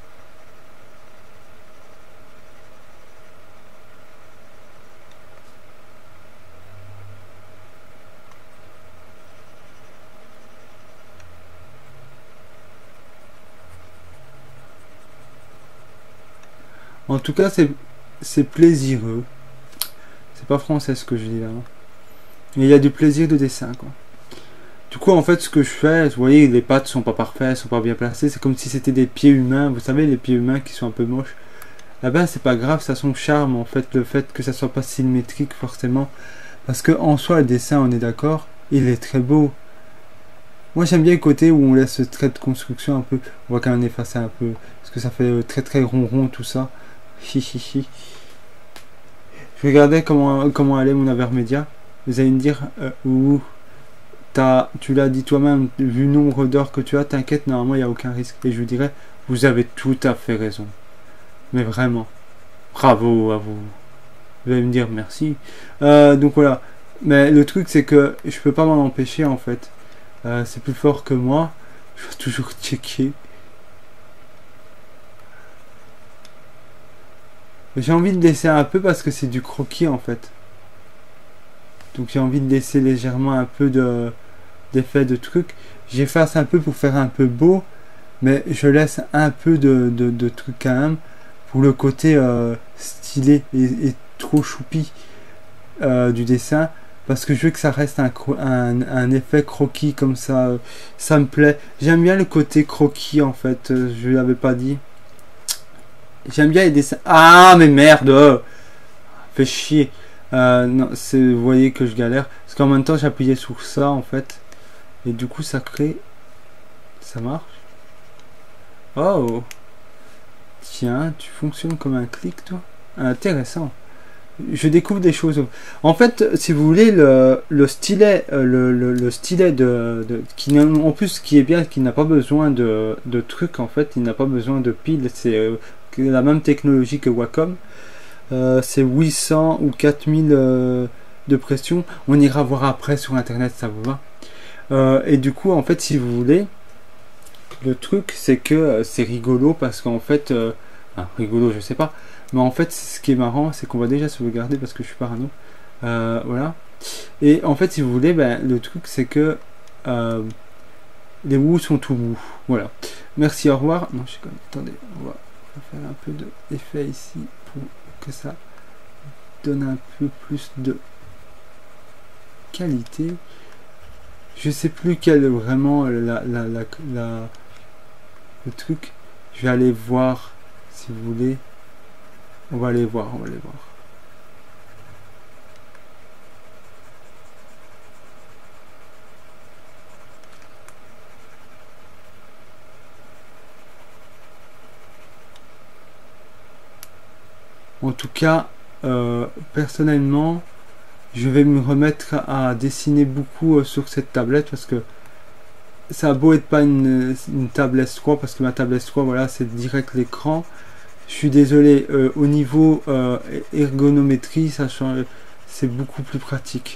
En tout cas, c'est c'est plaisireux. C'est pas français ce que je dis là. Hein. Mais il y a du plaisir de dessin, quoi. Du coup, en fait, ce que je fais, vous voyez, les pattes sont pas parfaites, sont pas bien placées. C'est comme si c'était des pieds humains. Vous savez, les pieds humains qui sont un peu moches. Là-bas, c'est pas grave, ça a son charme, en fait, le fait que ça soit pas symétrique, forcément. Parce que, en soi, le dessin, on est d'accord, il est très beau. Moi, j'aime bien le côté où on laisse ce trait de construction un peu. On va quand même effacer un peu. Parce que ça fait très très rond rond tout ça. Hi hi hi. Je regardais comment, comment allait mon Avermedia. Vous allez me dire, euh, ouh, t'as, tu l'as dit toi-même, vu le nombre d'heures que tu as, t'inquiète, normalement il n'y a aucun risque. Et je vous dirais, vous avez tout à fait raison. Mais vraiment, bravo à vous. Vous allez me dire merci. Euh, donc voilà. Mais le truc c'est que je peux pas m'en empêcher en fait. Euh, c'est plus fort que moi. Je dois toujours checker. J'ai envie de laisser un peu parce que c'est du croquis en fait. Donc j'ai envie de laisser légèrement un peu de d'effet de truc. J'efface un peu pour faire un peu beau. Mais je laisse un peu de, de, de trucs quand même. Pour le côté euh, stylé et, et trop choupi euh, du dessin. Parce que je veux que ça reste un, un, un effet croquis comme ça. Ça me plaît. J'aime bien le côté croquis en fait. Je ne l'avais pas dit. J'aime bien les dessins. Ah mais merde. Fait chier. Euh, non, vous voyez que je galère. Parce qu'en même temps j'appuyais sur ça en fait. Et du coup ça crée... Ça marche. Oh. Tiens, tu fonctionnes comme un clic toi. Intéressant. Je découvre des choses. En fait, si vous voulez, le, le stylet, le, le, le stylet de, de qui en plus, ce qui est bien, qui n'a pas besoin de, de trucs. En fait, il n'a pas besoin de piles. C'est euh, la même technologie que Wacom. Euh, c'est huit cents ou quatre mille euh, de pression. On ira voir après sur internet, ça vous va. Euh, et du coup, en fait, si vous voulez, le truc, c'est que euh, c'est rigolo parce qu'en fait, euh, enfin, rigolo, je sais pas. Mais en fait, ce qui est marrant, c'est qu'on va déjà sauvegarder parce que je suis parano. Euh, voilà. Et en fait, si vous voulez, ben, le truc, c'est que euh, les mous sont tout mous. Voilà. Merci, au revoir. Non, je suis comme... Attendez, on va faire un peu d'effet ici pour que ça donne un peu plus de qualité. Je sais plus quel est vraiment la, la, la, la, le truc. Je vais aller voir, si vous voulez. On va aller voir, on va aller voir. En tout cas, euh, personnellement, je vais me remettre à dessiner beaucoup euh, sur cette tablette parce que ça a beau être pas une, une table S trois parce que ma table S trois, voilà, c'est direct l'écran. Je suis désolé, euh, au niveau euh, ergonométrie, ça change, c'est beaucoup plus pratique.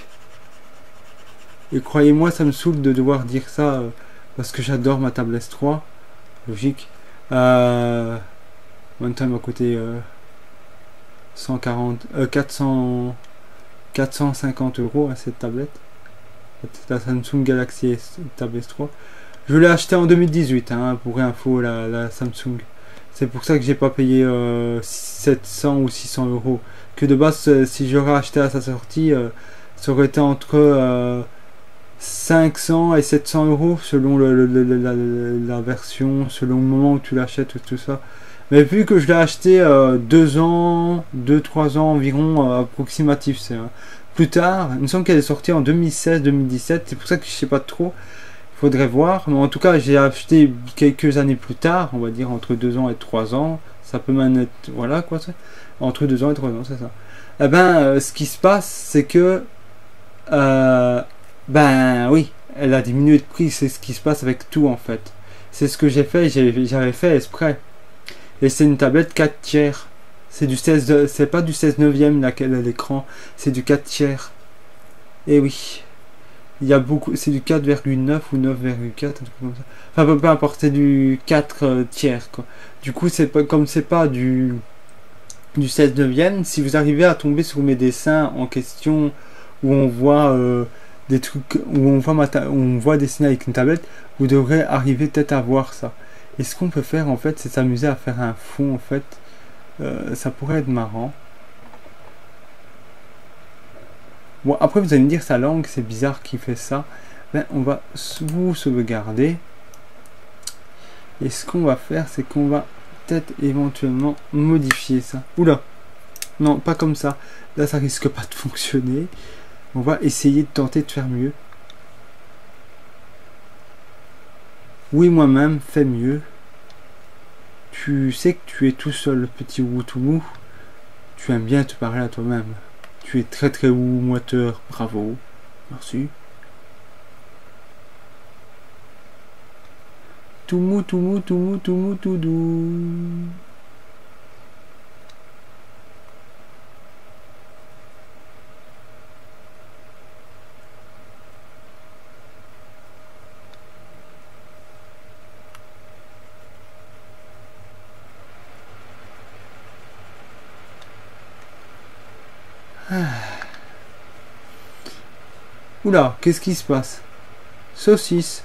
Et croyez-moi, ça me saoule de devoir dire ça euh, parce que j'adore ma table S trois, logique. Euh, en même temps, il m'a coûté euh, cent quarante, euh, quatre cents, quatre cent cinquante euros à cette tablette. C'est la Samsung Galaxy S, table S trois. Je l'ai acheté en deux mille dix-huit, hein, pour info, la, la Samsung. C'est pour ça que j'ai pas payé euh, sept cents ou six cents euros. Que de base, euh, si j'aurais acheté à sa sortie, euh, ça aurait été entre euh, cinq cents et sept cents euros selon le, le, le, la, la version, selon le moment où tu l'achètes, tout, tout ça. Mais vu que je l'ai acheté euh, deux ans, deux trois ans environ euh, approximatif, c'est hein. Plus tard, il me semble qu'elle est sortie en deux mille seize deux mille dix-sept, c'est pour ça que je sais pas trop. Faudrait voir, mais en tout cas j'ai acheté quelques années plus tard, on va dire entre deux ans et trois ans, ça peut même être, voilà quoi, c'est entre deux ans et trois ans, c'est ça. Eh ben, euh, ce qui se passe, c'est que, euh, ben oui, elle a diminué de prix, c'est ce qui se passe avec tout en fait. C'est ce que j'ai fait, j'avais fait exprès. Et c'est une tablette quatre tiers, c'est du seize, c'est pas du seize neuvième l'écran, c'est du quatre tiers. Et oui. Il y a beaucoup, c'est du quatre virgule neuf ou neuf virgule quatre, un truc comme ça. Enfin, peu, peu importe, c'est du quatre euh, tiers, quoi. Du coup, c'est pas, comme c'est pas du, du seize neuvième, si vous arrivez à tomber sur mes dessins en question, où on voit euh, des trucs, où on voit, ma où on voit dessiner avec une tablette, vous devrez arriver peut-être à voir ça. Et ce qu'on peut faire, en fait, c'est s'amuser à faire un fond, en fait. Euh, ça pourrait être marrant. Bon, après vous allez me dire sa langue, c'est bizarre qu'il fait ça. Ben, on va vous sauvegarder. Et ce qu'on va faire, c'est qu'on va peut-être éventuellement modifier ça. Oula! Non, pas comme ça. Là, ça risque pas de fonctionner. On va essayer de tenter de faire mieux. Oui, moi-même, fais mieux. Tu sais que tu es tout seul, le petit Woutoumou. Tu aimes bien te parler à toi-même. Tu es très très haut moteur, bravo. Merci. Tout mou, tout mou, tout mou, tout mou, tout doux. Oula, qu'est-ce qui se passe? Saucisse.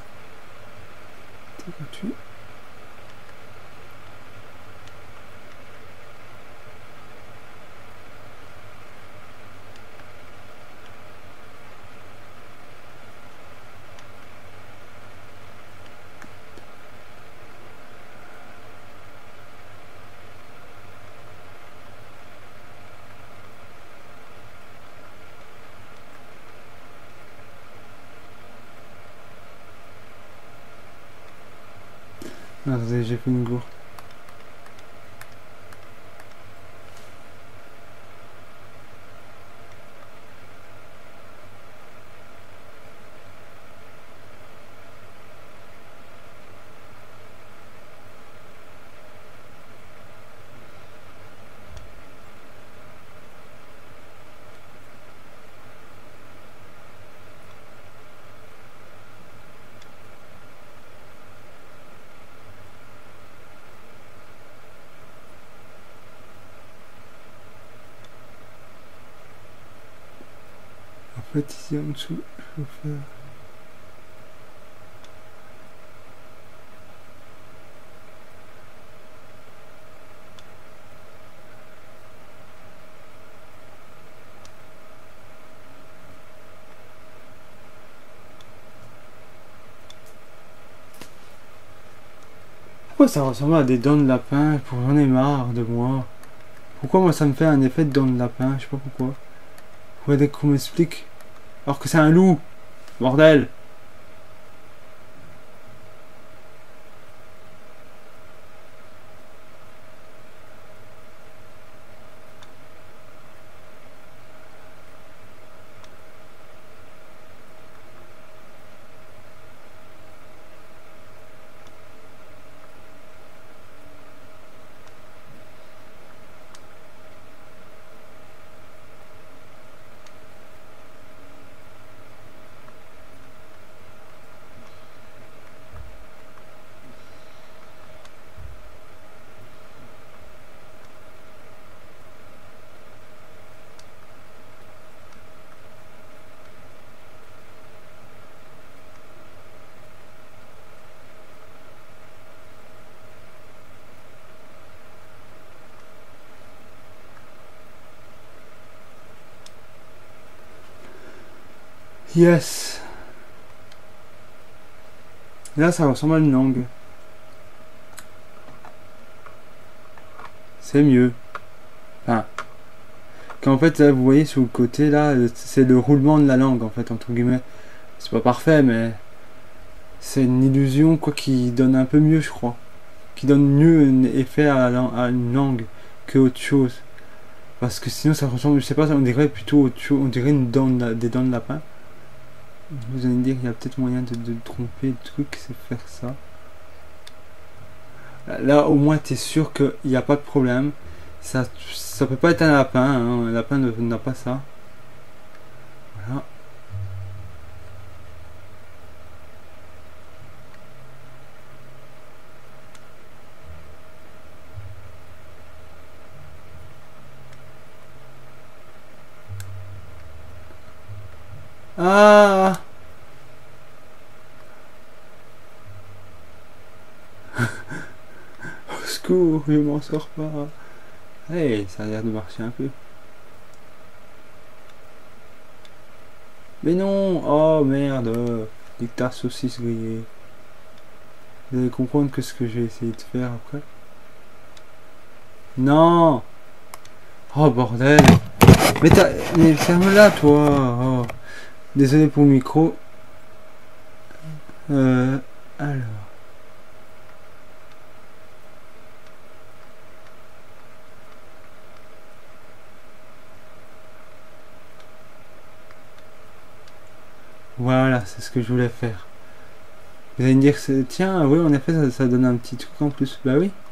Attendez, j'ai fait une gourde. En fait, ici en dessous, je vais faire... Pourquoi ça ressemble à des dents de lapin? J'en ai marre de moi. Pourquoi moi ça me fait un effet de dents de lapin? Je sais pas pourquoi. Faudrait qu'on m'explique. Alors que c'est un loup. Bordel. Yes. Là, ça ressemble à une langue. C'est mieux. Enfin, qu'en fait, là, vous voyez sur le côté, là, c'est le roulement de la langue, en fait, entre guillemets. C'est pas parfait, mais c'est une illusion, quoi, qui donne un peu mieux, je crois. Qui donne mieux un effet à, la, à une langue que autre chose. Parce que sinon, ça ressemble, je sais pas, on dirait plutôt autre chose, on dirait une dent de, des dents de lapin. Vous allez me dire qu'il y a peut-être moyen de, de tromper le truc, c'est faire ça. Là, au moins, tu es sûr qu'il n'y a pas de problème. Ça, ça peut pas être un lapin, hein. Un lapin n'a pas ça. Voilà. Ah! Au secours, je m'en sors pas. Hey, ça a l'air de marcher un peu. Mais non! Oh merde! Dictat saucisse grillée. Vous allez comprendre que ce que je vais essayer de faire après. Non! Oh bordel! Mais t'as... Mais ferme-la toi! Oh. Désolé pour le micro. Euh... Alors... Voilà, c'est ce que je voulais faire. Vous allez me dire, tiens, oui, en effet, ça, ça donne un petit truc en plus. Bah oui.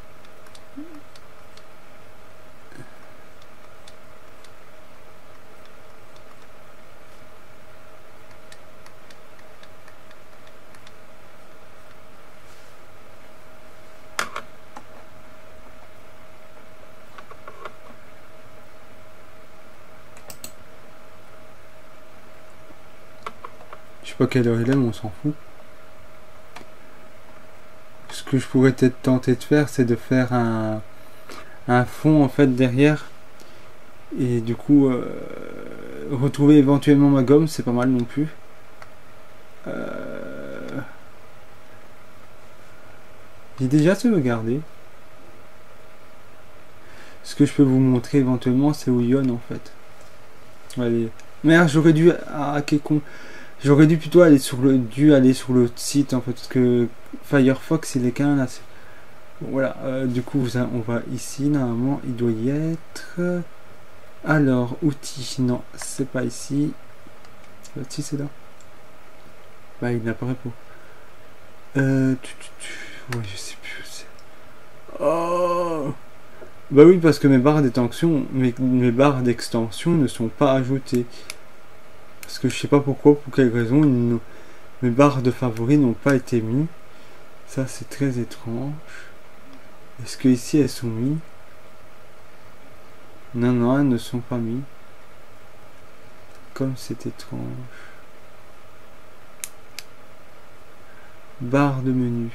Je sais pas quelle heure il est, mais on s'en fout. Ce que je pourrais peut-être tenter de faire, c'est de faire un, un fond en fait derrière. Et du coup, euh, retrouver éventuellement ma gomme, c'est pas mal non plus. Euh... J'ai déjà sauvegardé. Ce que je peux vous montrer éventuellement, c'est Ouyon en fait. Allez. Merde, j'aurais dû... Ah, quel con. J'aurais dû plutôt aller sur le... dû aller sur le site en fait, parce que Firefox, il est qu'un là. Bon, voilà, euh, du coup, on va ici, normalement, il doit y être... Alors, outils, non, c'est pas ici. Si, c'est là. Bah, il n'apparaît pas. Euh... Tu, tu, tu... Ouais, je sais plus où c'est. Oh, bah oui, parce que mes barres d'extension, mes, mes barres d'extension ne sont pas ajoutées. Parce que je sais pas pourquoi, pour quelle raison, ils mes barres de favoris n'ont pas été mis. Ça, c'est très étrange. Est-ce que ici elles sont mises? Non, non, elles ne sont pas mises. Comme c'est étrange. Barre de menu.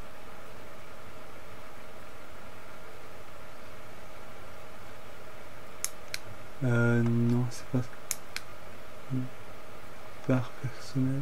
Euh, non, c'est pas... Barre personnelle.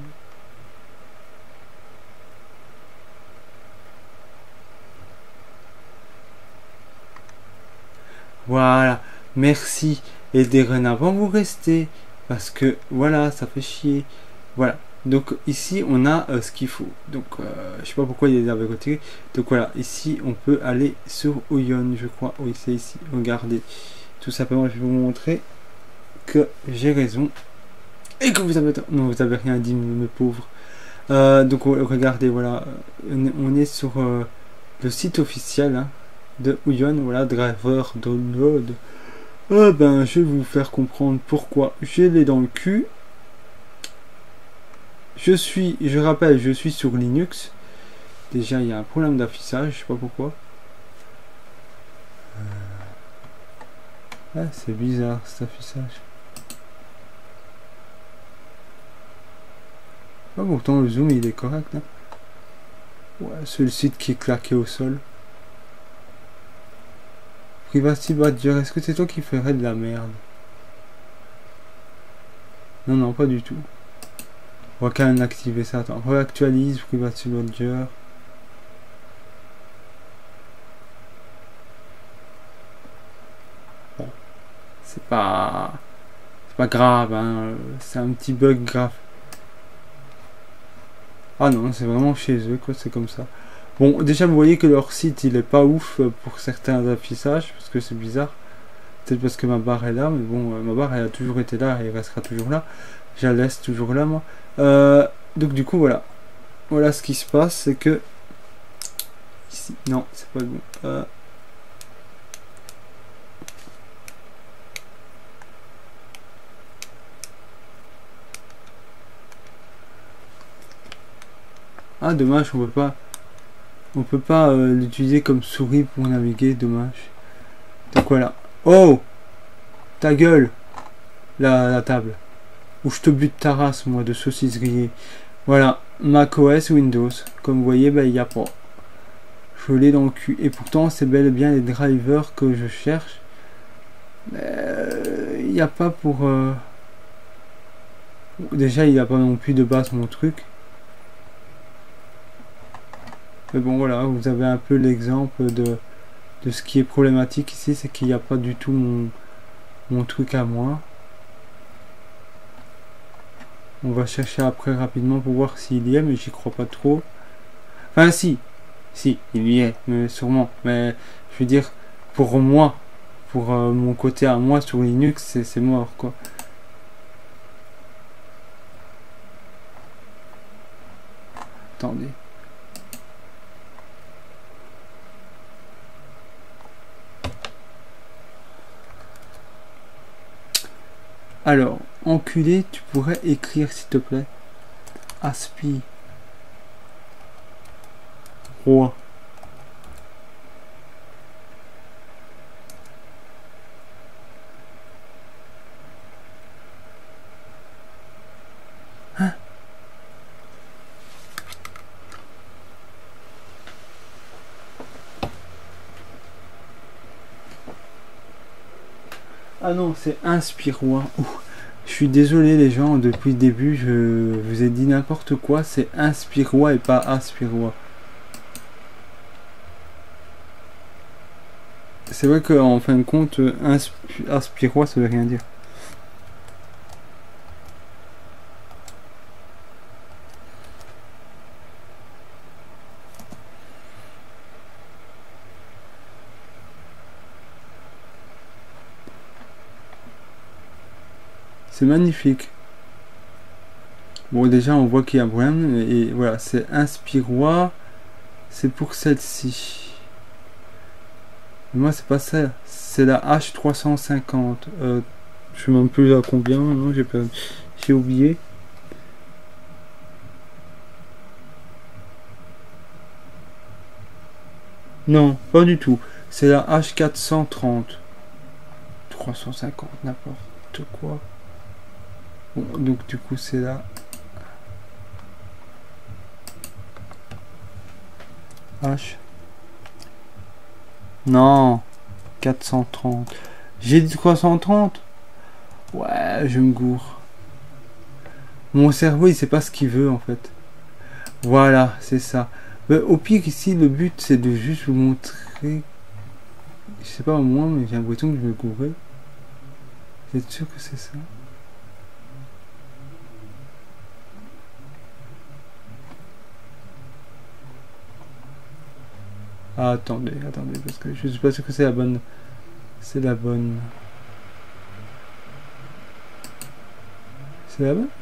Voilà, merci. Et dorénavant vous restez. Parce que voilà, ça fait chier. Voilà. Donc ici on a euh, ce qu'il faut. Donc euh, je sais pas pourquoi il est avait retiré. Donc voilà, ici on peut aller sur Ouyon, je crois. Oui, c'est ici. Regardez. Tout simplement, je vais vous montrer que j'ai raison. Et que vous avez... Non, vous avez rien dit, mes pauvres. Euh, donc regardez, voilà. On est sur euh, le site officiel hein, de Ouyon. Voilà, driver download. Ah ben, je vais vous faire comprendre pourquoi j'ai les dans le cul. Je suis, je rappelle, je suis sur Linux. Déjà, il y a un problème d'affichage, je sais pas pourquoi. Ah, c'est bizarre cet affichage. Ah, pourtant le zoom il est correct. Hein. Ouais, c'est le site qui est claqué au sol. Privacy Badger, est-ce que c'est toi qui ferais de la merde? Non, non, pas du tout. On va quand même activer ça. Attends, réactualise Privacy Badger. Bon, c'est pas... C'est pas grave, hein. C'est un petit bug grave. Ah non, c'est vraiment chez eux, quoi, c'est comme ça. Bon, déjà, vous voyez que leur site, il est pas ouf pour certains affichages, parce que c'est bizarre. Peut-être parce que ma barre est là, mais bon, euh, ma barre, elle a toujours été là, et elle restera toujours là. Je la laisse toujours là, moi. Euh, donc, du coup, voilà. Voilà ce qui se passe, c'est que... Ici, non, c'est pas bon. Euh... Ah, dommage, on peut pas... On peut pas euh, l'utiliser comme souris pour naviguer, dommage. Donc voilà. Oh, ta gueule, la, la table. Ou je te bute ta race, moi, de saucisse grillée. Voilà, macOS Windows. Comme vous voyez, bah, il n'y a pas. Je l'ai dans le cul. Et pourtant, c'est bel et bien les drivers que je cherche. Il euh, n'y a pas pour... Euh... Déjà, il n'y a pas non plus de base mon truc. Mais bon, voilà, vous avez un peu l'exemple de, de ce qui est problématique ici, c'est qu'il n'y a pas du tout mon, mon truc à moi. On va chercher après rapidement pour voir s'il y est, mais j'y crois pas trop. Enfin, si, si, il y est, mais sûrement. Mais je veux dire, pour moi, pour euh, mon côté à moi sur Linux, c'est mort, quoi. attendez. Alors, enculé, tu pourrais écrire s'il te plaît. Aspi. Roi. Hein? Ah non, c'est inspire-roi. Je suis désolé les gens, depuis le début, je vous ai dit n'importe quoi. C'est inspire-roi et pas aspire-roi. C'est vrai qu'en fin de compte, aspire-roi, ça veut rien dire. C'est magnifique. Bon, déjà, on voit qu'il y a un problème. Et voilà, c'est inspire-roi. C'est pour celle-ci. Moi, c'est pas ça. C'est la H trois cent cinquante. Euh, je sais même plus à combien. Non, j'ai perdu. J'ai oublié. Non, pas du tout. C'est la H quatre cent trente. trois cent cinquante, n'importe quoi. Bon, donc du coup, c'est là. H. Non. quatre cent trente. J'ai dit trois cent trente. Ouais, je me gourre. Mon cerveau, il sait pas ce qu'il veut, en fait. Voilà, c'est ça. Mais au pire, ici, le but, c'est de juste vous montrer... Je sais pas moi, mais j'ai l'impression que je me gourrais. Vous êtes sûr que c'est ça? Ah, attendez, attendez, parce que je suis pas sûr que c'est la bonne. C'est la bonne. C'est la bonne?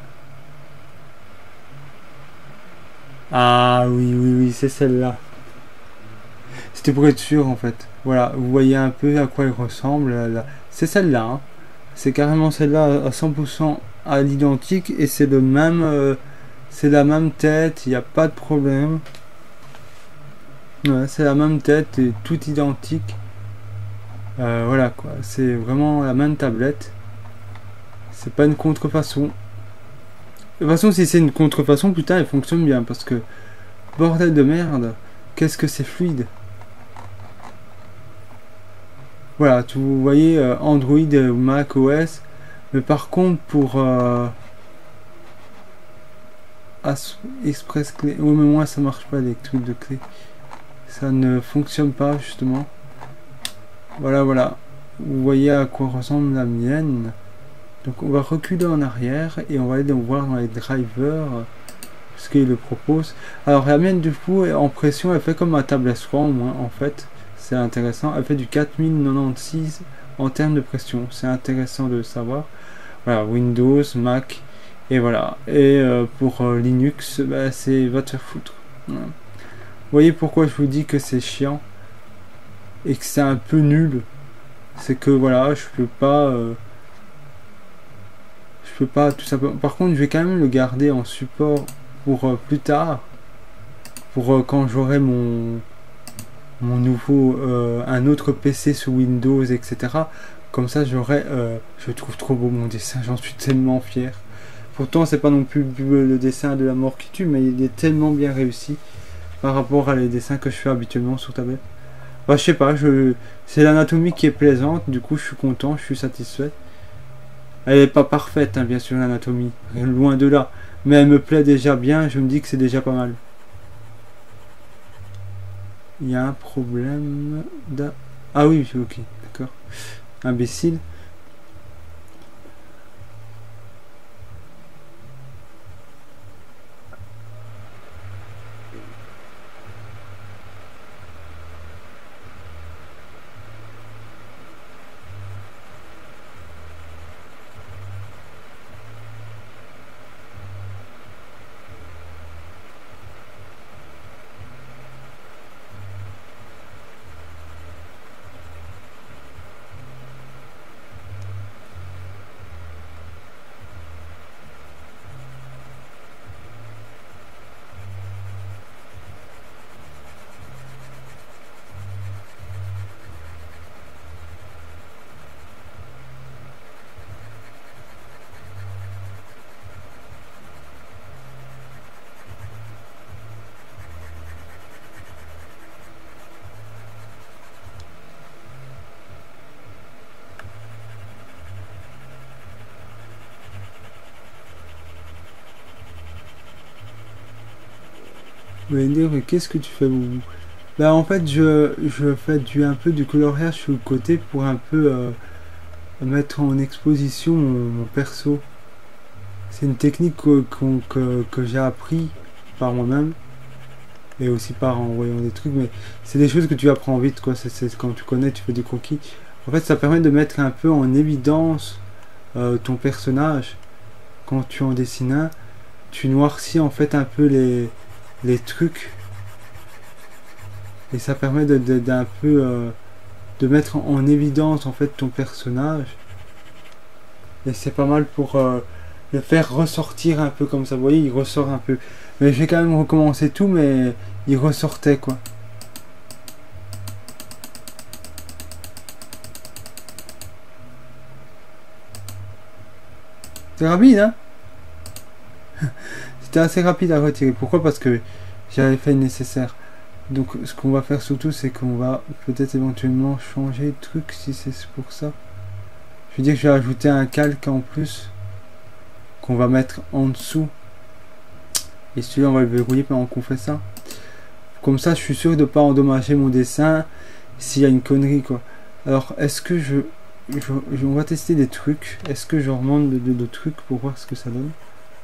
Ah oui, oui, oui, c'est celle-là. C'était pour être sûr en fait. Voilà, vous voyez un peu à quoi elle ressemble. Là. C'est celle-là. Hein. C'est carrément celle-là à cent pour cent à l'identique et c'est le même. Euh, c'est la même tête, il n'y a pas de problème. Ouais, c'est la même tête et tout identique. Euh, voilà quoi, c'est vraiment la même tablette. C'est pas une contrefaçon. De toute façon, si c'est une contrefaçon, putain, elle fonctionne bien parce que bordel de merde, qu'est-ce que c'est fluide. Voilà, tu vous voyez euh, Android ou Mac O S, mais par contre pour euh, Express clé, oui mais moi ça marche pas les trucs de clé, ça ne fonctionne pas justement. Voilà, voilà, vous voyez à quoi ressemble la mienne. Donc on va reculer en arrière et on va aller voir dans les drivers ce qu'il le propose. Alors la mienne du coup en pression elle fait comme ma tablette trois au moins en fait. C'est intéressant, elle fait du quatre mille quatre-vingt-seize en termes de pression, c'est intéressant de le savoir. Voilà, Windows, Mac, et voilà. Et euh, pour euh, Linux, bah, c'est va te faire foutre. Voilà. Vous voyez pourquoi je vous dis que c'est chiant et que c'est un peu nul. C'est que voilà, je peux pas, euh, je peux pas tout simplement. Par contre, je vais quand même le garder en support pour euh, plus tard, pour euh, quand j'aurai mon mon nouveau euh, un autre P C sous Windows, et cetera. Comme ça, j'aurai, euh, je trouve trop beau mon dessin, j'en suis tellement fier. Pourtant, c'est pas non plus le dessin de la mort qui tue, mais il est tellement bien réussi par rapport à les dessins que je fais habituellement sur tablette. Bah, je sais pas, je, c'est l'anatomie qui est plaisante, du coup, je suis content, je suis satisfait. Elle est pas parfaite, hein, bien sûr, l'anatomie, loin de là, mais elle me plaît déjà bien, je me dis que c'est déjà pas mal. Il y a un problème d'... Ah oui, ok, d'accord. Imbécile. Vous allez me dire, mais qu'est-ce que tu fais, Boubou? Bah en fait, je, je fais du, un peu du coloriage sur le côté pour un peu euh, mettre en exposition mon, mon perso. C'est une technique que, qu'on- que, que j'ai appris par moi-même et aussi par en voyant des trucs, mais c'est des choses que tu apprends vite, quoi. C'est, c'est quand tu connais, tu fais des croquis. En fait, ça permet de mettre un peu en évidence euh, ton personnage. Quand tu en dessines un, tu noircis en fait un peu les, les trucs et ça permet de, de- d'un peu euh, de mettre en, en évidence en fait ton personnage et c'est pas mal pour euh, le faire ressortir un peu comme ça. Vous voyez, il ressort un peu, mais je vais quand même recommencer tout, mais il ressortait, quoi. C'est rapide, hein. C'était assez rapide à retirer. Pourquoi? Parce que j'avais fait le nécessaire. Donc ce qu'on va faire surtout, c'est qu'on va peut-être éventuellement changer de truc si c'est pour ça. Je veux dire que je vais ajouter un calque en plus qu'on va mettre en dessous. Et celui-là, on va le verrouiller pendant qu'on fait ça. Comme ça, je suis sûr de ne pas endommager mon dessin s'il y a une connerie, quoi. Alors, est-ce que je, je, je- On va tester des trucs. Est-ce que je remonte de, de, de trucs pour voir ce que ça donne?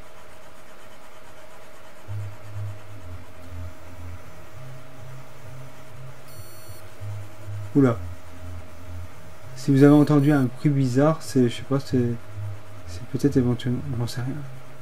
Oula. Si vous avez entendu un bruit bizarre, c'est, je sais pas, c'est, c'est peut-être éventuellement, j'en sais rien.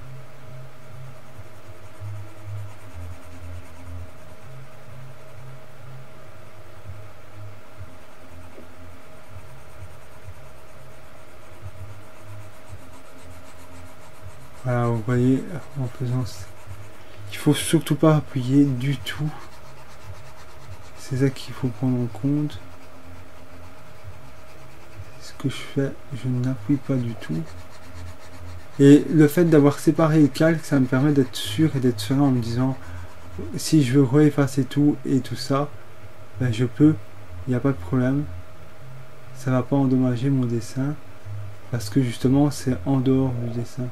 Voilà, vous voyez, en faisant, il faut surtout pas appuyer du tout. C'est ça qu'il faut prendre en compte. Ce que je fais, je n'appuie pas du tout. Et le fait d'avoir séparé le calque, ça me permet d'être sûr et d'être serein en me disant, si je veux re-effacer tout et tout ça, ben je peux, il n'y a pas de problème. Ça va pas endommager mon dessin, parce que justement c'est en dehors du dessin.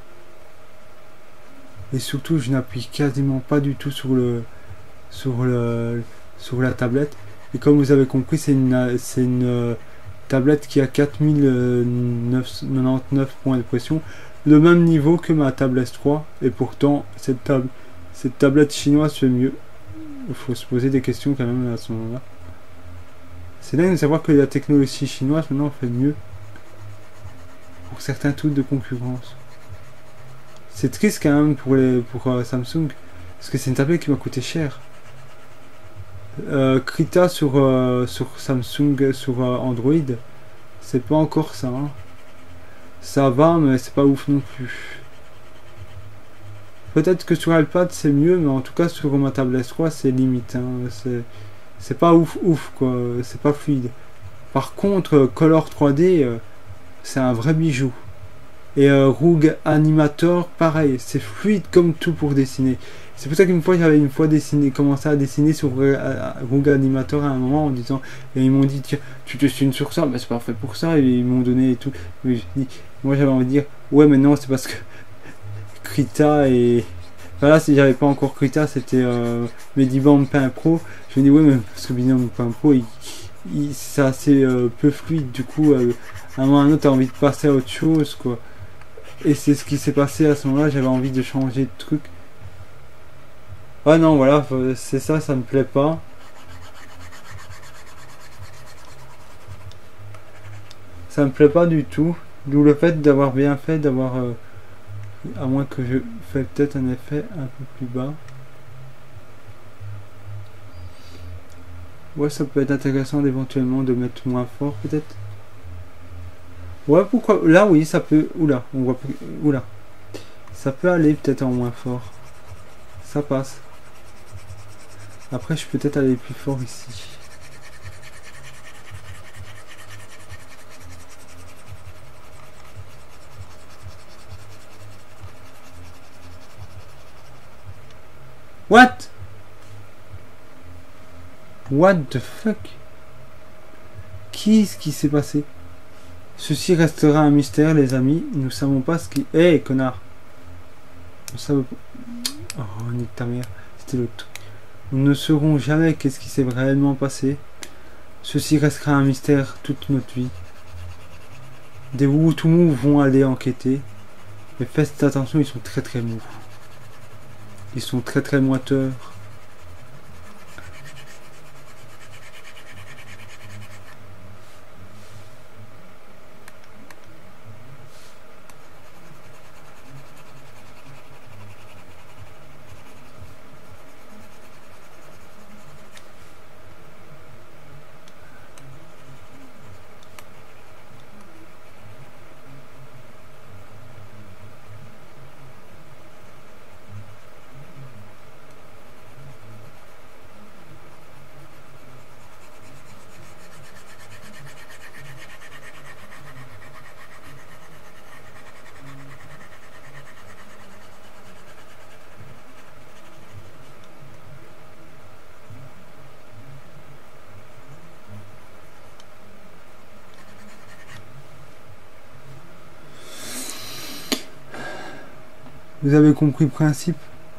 Et surtout, je n'appuie quasiment pas du tout sur le, sur le, sur la tablette. Et comme vous avez compris, c'est une, c'est une euh, tablette qui a quatre mille quatre-vingt-dix-neuf points de pression, le même niveau que ma table S trois. Et pourtant, cette table, cette tablette chinoise fait mieux. Il faut se poser des questions quand même à ce moment-là. C'est dingue de savoir que la technologie chinoise maintenant fait mieux pour certains trucs de concurrence. C'est triste quand même pour, les, pour euh, Samsung, parce que c'est une tablette qui m'a coûté cher. Euh, Krita sur, euh, sur Samsung, sur euh, Android, c'est pas encore ça. Hein. Ça va, mais c'est pas ouf non plus. Peut-être que sur iPad c'est mieux, mais en tout cas sur ma tablette S trois c'est limite. Hein. C'est pas ouf ouf quoi, c'est pas fluide. Par contre, Color trois D, euh, c'est un vrai bijou. Et euh, Rogue Animator, pareil, c'est fluide comme tout pour dessiner. C'est pour ça qu'une fois, j'avais une fois dessiné, commencé à dessiner sur euh, Rogue Animator à un moment en disant, et ils m'ont dit, tiens, tu dessines sur ça, mais c'est parfait pour ça, et ils m'ont donné et tout. Mais je dis, moi j'avais envie de dire, ouais, mais non, c'est parce que Krita et. Voilà, si j'avais pas encore Krita, c'était euh, Mediband Paint Pro. Je me dis, ouais, mais parce que Mediband Paint Pro, il, il, c'est assez euh, peu fluide, du coup, euh, à un moment ou à un autre, t'as envie de passer à autre chose, quoi. Et c'est ce qui s'est passé à ce moment-là, j'avais envie de changer de truc. Ah non, voilà, c'est ça, ça me plaît pas. Ça me plaît pas du tout. D'où le fait d'avoir bien fait, d'avoir... Euh, à moins que je fais peut-être un effet un peu plus bas. Ouais, ça peut être intéressant d'éventuellement de mettre moins fort, peut-être. Ouais, pourquoi... Là, oui, ça peut... Oula, on voit plus... Oula. Ça peut aller peut-être en moins fort. Ça passe. Après, je peux peut-être aller plus fort ici. What? What the fuck? Qu'est-ce qui s'est passé? Ceci restera un mystère, les amis. Nous savons pas ce qui... Eh, hey, connard! On savait pas... Oh, nique ta mère. C'était l'autre truc. Nous ne saurons jamais qu'est-ce qui s'est réellement passé. Ceci restera un mystère toute notre vie. Des Wutumu vont aller enquêter. Mais faites attention, ils sont très très mous. Ils sont très très moiteurs. Vous avez compris le principe.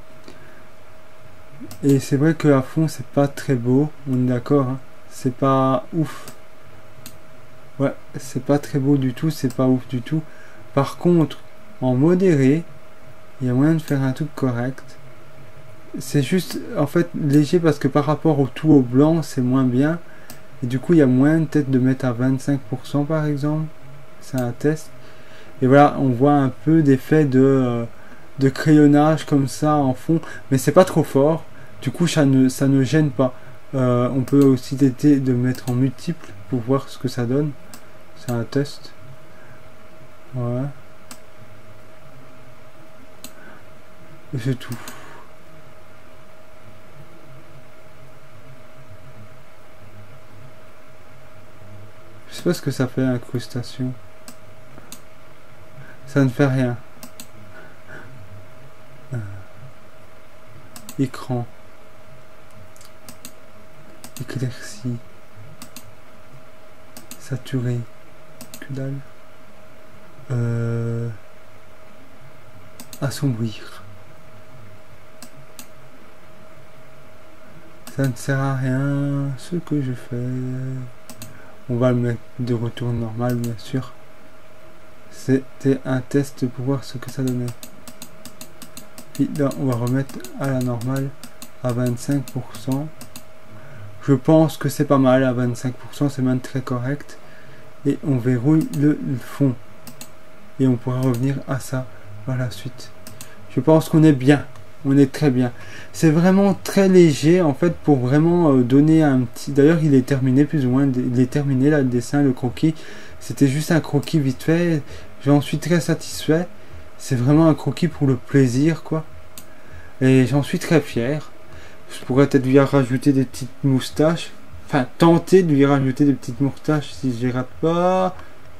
Et c'est vrai que à fond c'est pas très beau, on est d'accord, hein. C'est pas ouf. Ouais, c'est pas très beau du tout, c'est pas ouf du tout. Par contre, en modéré, il y a moyen de faire un truc correct. C'est juste en fait léger parce que par rapport au tout au blanc, c'est moins bien. Et du coup, il y a moyen peut-être de mettre à vingt-cinq pour cent par exemple. C'est un test. Et voilà, on voit un peu d'effet de euh, de crayonnage comme ça en fond, mais c'est pas trop fort, du coup ça ne, ça ne gêne pas. Euh, on peut aussi tenter de mettre en multiple pour voir ce que ça donne. C'est un test. Ouais. Et c'est tout. Je sais pas ce que ça fait, incrustation. Ça ne fait rien. Écran, éclairci, saturé, que dalle, euh, assombrir. Ça ne sert à rien ce que je fais. On va le mettre de retour normal bien sûr. C'était un test pour voir ce que ça donnait. Puis là, on va remettre à la normale à vingt-cinq pour cent. Je pense que c'est pas mal à vingt-cinq pour cent, c'est même très correct. Et on verrouille le, le fond. Et on pourra revenir à ça par la suite. Je pense qu'on est bien. On est très bien. C'est vraiment très léger en fait pour vraiment euh, donner un petit... D'ailleurs il est terminé plus ou moins. Il est terminé là le dessin, le croquis. C'était juste un croquis vite fait. J'en suis très satisfait. C'est vraiment un croquis pour le plaisir, quoi. Et j'en suis très fier. Je pourrais peut-être lui rajouter des petites moustaches. Enfin, tenter de lui rajouter des petites moustaches si je les rate pas.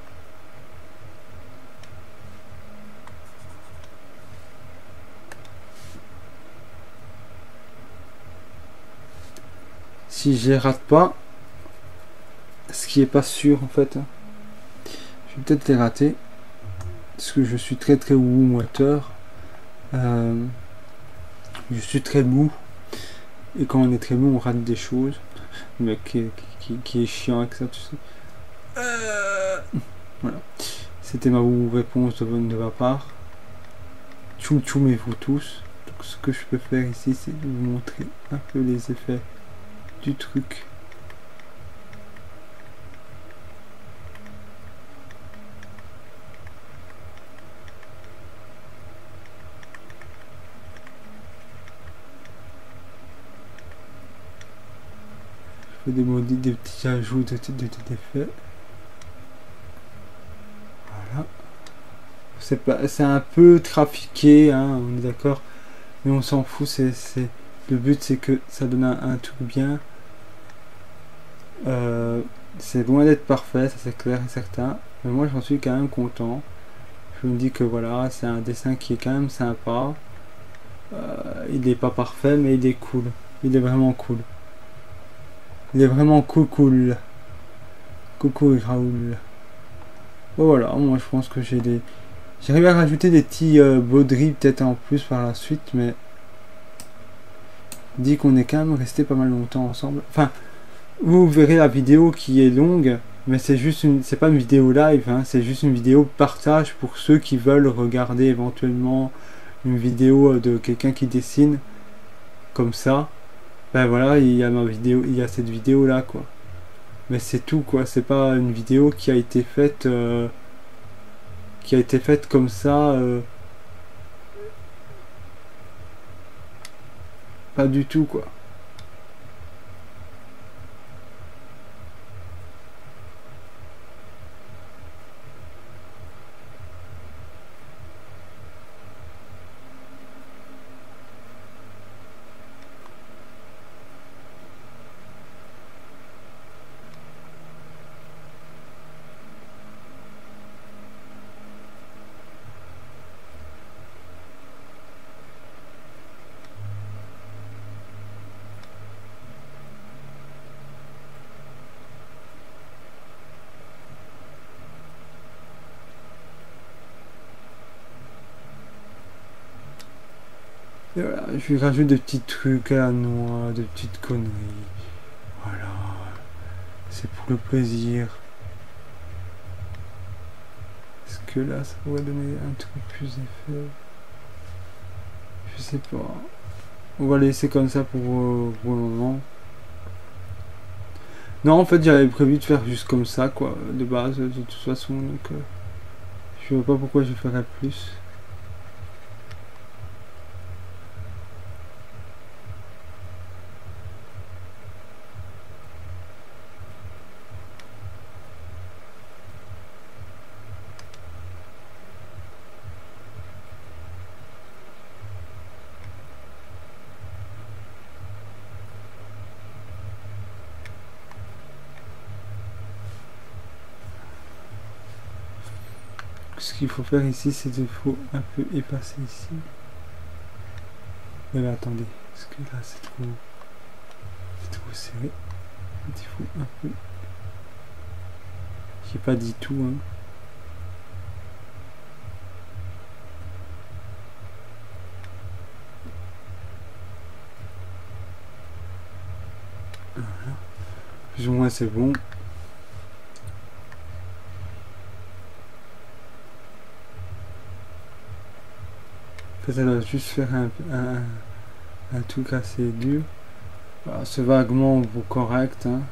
Si je les rate pas. Ce qui est pas sûr, en fait. Je vais peut-être les rater. Parce que je suis très très mou moteur. Euh, je suis très mou. Et quand on est très mou, on rate des choses. Le mec qui, qui, qui est chiant avec ça, tu sais. Euh, voilà. C'était ma réponse de, de ma part. Tchoum tchoum et vous tous. Donc ce que je peux faire ici, c'est de vous montrer un peu les effets du truc. Des modifs, des petits ajouts de d'effets. Voilà. C'est pas, c'est un peu trafiqué, hein, on est d'accord, mais on s'en fout. C'est, c'est le but, c'est que ça donne un, un truc bien. Euh, c'est loin d'être parfait, ça c'est clair et certain, mais moi j'en suis quand même content. Je me dis que voilà, c'est un dessin qui est quand même sympa. Euh, il n'est pas parfait, mais il est cool. Il est vraiment cool. Il est vraiment cool cool. Coucou Raoul. Bon, voilà, moi je pense que j'ai des... J'arrive à rajouter des petits euh, bauderies peut-être en plus par la suite, mais... dit qu'on est quand même resté pas mal longtemps ensemble. Enfin, vous verrez la vidéo qui est longue, mais c'est juste une, c'est pas une vidéo live, hein, c'est juste une vidéo partage pour ceux qui veulent regarder éventuellement une vidéo de quelqu'un qui dessine comme ça. Ben voilà, il y a ma vidéo, il y a cette vidéo là quoi. Mais c'est tout quoi, c'est pas une vidéo qui a été faite euh, qui a été faite comme ça euh, pas du tout quoi. Et voilà, je lui rajoute des petits trucs à la noix, des petites conneries. Voilà. C'est pour le plaisir. Est-ce que là, ça pourrait donner un truc plus effet? Je sais pas. On va laisser comme ça pour, euh, pour le moment. Non, en fait, j'avais prévu de faire juste comme ça, quoi, de base, de toute façon. Donc, euh, je vois pas pourquoi je ferais plus. Ce qu'il faut faire ici, c'est de faut un peu effacer ici. Mais là, attendez, parce que là, c'est trop, c'est trop serré. Il faut un peu. J'ai pas dit tout, hein. Voilà. Plus ou moins, c'est bon. En fait, elle va juste faire un, un, un truc assez dur. Voilà, c'est vaguement correct, hein.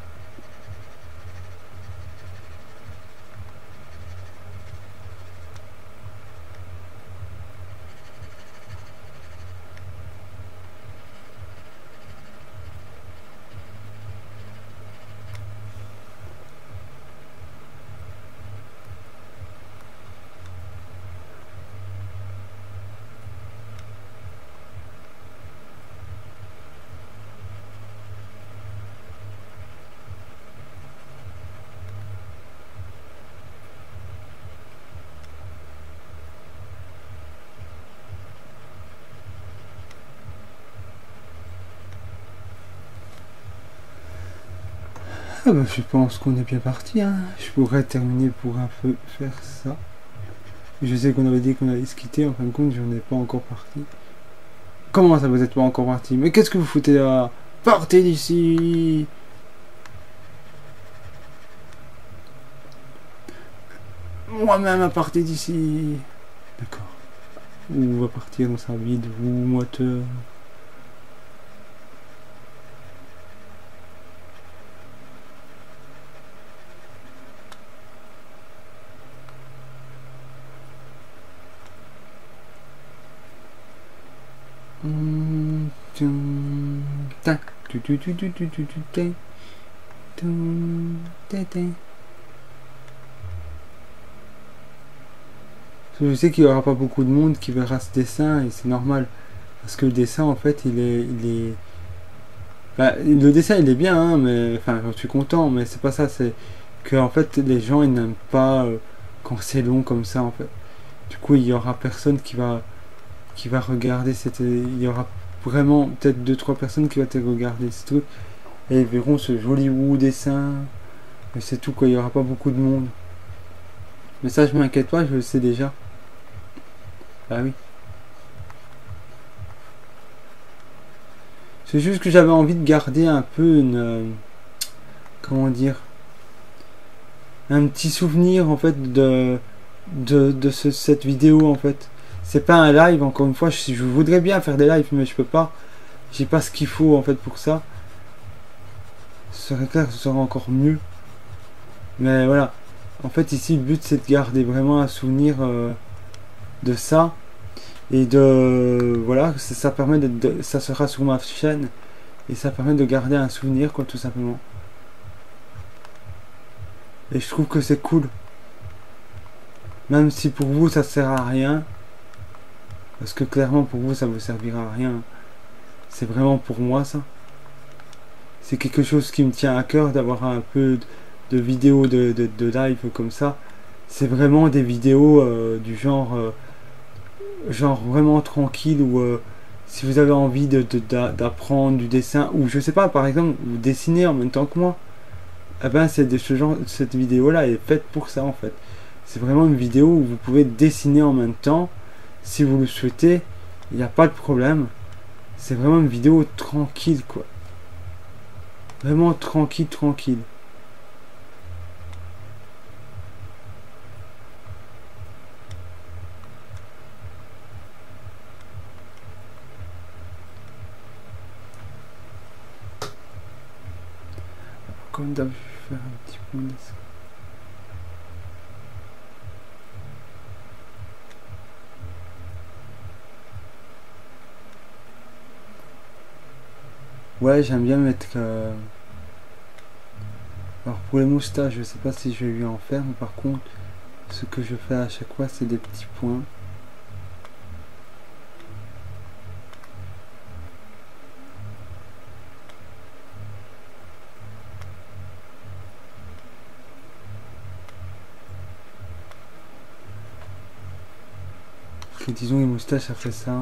Ah bah, je pense qu'on est bien parti, hein. Je pourrais terminer pour un peu faire ça. Je sais qu'on avait dit qu'on allait se quitter, en fin de compte, j'en ai pas encore parti. Comment ça, vous êtes pas encore parti? Mais qu'est-ce que vous foutez là? Partez d'ici! Moi-même à partir d'ici! D'accord. Ou va partir dans sa vide, ou moteur. Je sais qu'il n'y aura pas beaucoup de monde qui verra ce dessin et c'est normal parce que le dessin en fait il est il est bah, le dessin il est bien hein, mais enfin je suis content mais c'est pas ça, c'est que en fait les gens ils n'aiment pas euh, quand c'est long comme ça en fait. Du coup il y aura personne qui va qui va regarder cette il y aura vraiment peut-être deux trois personnes qui vont te regarder ce truc et ils verront ce joli ou dessin mais c'est tout quoi, il y aura pas beaucoup de monde. Mais ça je m'inquiète pas, je le sais déjà. Bah oui. C'est juste que j'avais envie de garder un peu une... euh, comment dire, un petit souvenir en fait de de, de ce, cette vidéo en fait. C'est pas un live, encore une fois, je, je voudrais bien faire des lives mais je peux pas. J'ai pas ce qu'il faut en fait pour ça. Ce serait clair, ce serait encore mieux. Mais voilà. En fait ici le but c'est de garder vraiment un souvenir euh, de ça. Et de voilà, ça, ça permet de, de, ça sera sur ma chaîne. Et ça permet de garder un souvenir quoi tout simplement. Et je trouve que c'est cool. Même si pour vous ça sert à rien. Parce que clairement pour vous ça vous servira à rien. C'est vraiment pour moi ça. C'est quelque chose qui me tient à cœur d'avoir un peu de, de vidéos de, de, de live comme ça. C'est vraiment des vidéos euh, du genre euh, genre vraiment tranquille où euh, si vous avez envie de, de, d'apprendre du dessin ou je sais pas par exemple vous dessinez en même temps que moi. Eh ben c'est de ce genre, cette vidéo là est faite pour ça en fait. C'est vraiment une vidéo où vous pouvez dessiner en même temps si vous le souhaitez, il n'y a pas de problème. C'est vraiment une vidéo tranquille quoi. Vraiment tranquille, tranquille. Comme d'hab, je vais faire un petit point de... Ouais, j'aime bien mettre... Euh... Alors pour les moustaches, je sais pas si je vais lui en faire, mais par contre, ce que je fais à chaque fois, c'est des petits points. Et disons les moustaches, ça fait ça.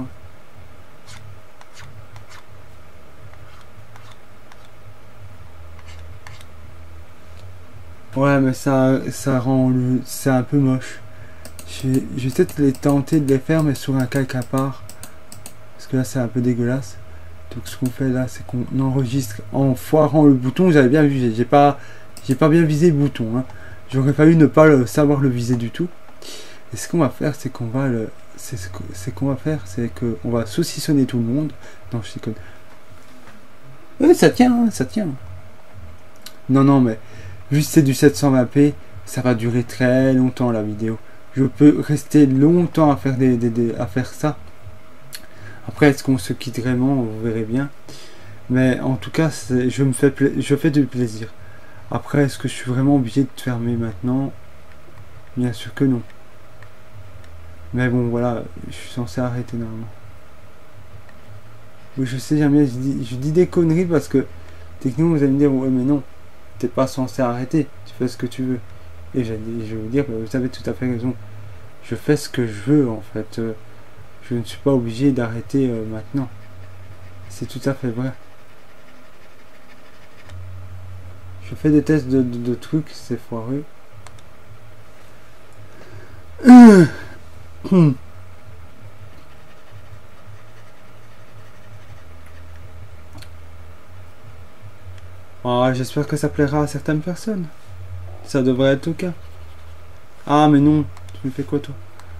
Ouais, mais ça, ça rend le... c'est un peu moche. Je vais peut-être les tenter de les faire, mais sur un calque à part. Parce que là, c'est un peu dégueulasse. Donc, ce qu'on fait là, c'est qu'on enregistre en foirant le bouton. J'avais bien vu, j'ai pas, j'ai pas bien visé le bouton. Hein. J'aurais fallu ne pas le, savoir le viser du tout. Et ce qu'on va faire, c'est qu'on va le... C'est ce qu'on va faire, c'est qu'on va saucissonner tout le monde. Non, je sais que... Oui, ça tient, hein, ça tient. Non, non, mais... Juste c'est du sept cent vingt p, ça va durer très longtemps la vidéo. Je peux rester longtemps à faire, des, des, des à faire ça. Après, est-ce qu'on se quitte vraiment? Vous verrez bien. Mais en tout cas, je me fais, je fais du plaisir. Après, est-ce que je suis vraiment obligé de fermer maintenant? Bien sûr que non. Mais bon, voilà, je suis censé arrêter normalement. Oui, je sais, jamais, je dis, je dis des conneries parce que techniquement, vous allez me dire, ouais, mais non. T'es pas censé arrêter, tu fais ce que tu veux. Et je vais vous dire, bah, vous avez tout à fait raison. Je fais ce que je veux en fait. Euh, je ne suis pas obligé d'arrêter euh, maintenant. C'est tout à fait vrai. Je fais des tests de, de, de trucs, c'est foireux. Oh, j'espère que ça plaira à certaines personnes. Ça devrait être le cas. Ah mais non, tu me fais quoi toi?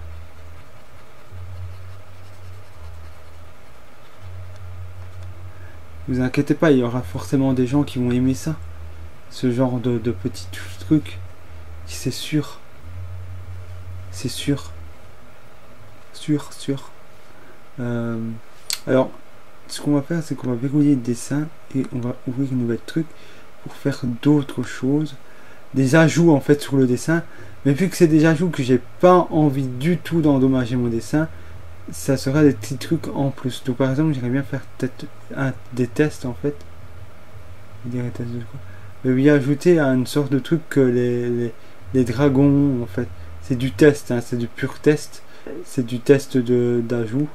Vous inquiétez pas, il y aura forcément des gens qui vont aimer ça. Ce genre de, de petits trucs. C'est sûr. C'est sûr. Sûr, sûr. Euh, alors, ce qu'on va faire, c'est qu'on va verrouiller le dessin et on va ouvrir une nouvelle truc pour faire d'autres choses. Des ajouts en fait sur le dessin. Mais vu que c'est des ajouts que j'ai pas envie du tout d'endommager mon dessin, ça sera des petits trucs en plus. Donc par exemple, j'aimerais bien faire peut-être un, des tests en fait. Des tests de quoi? Mais oui, ajouter à une sorte de truc que les, les, les dragons en fait. C'est du test, hein, c'est du pur test. C'est du test de d'ajout.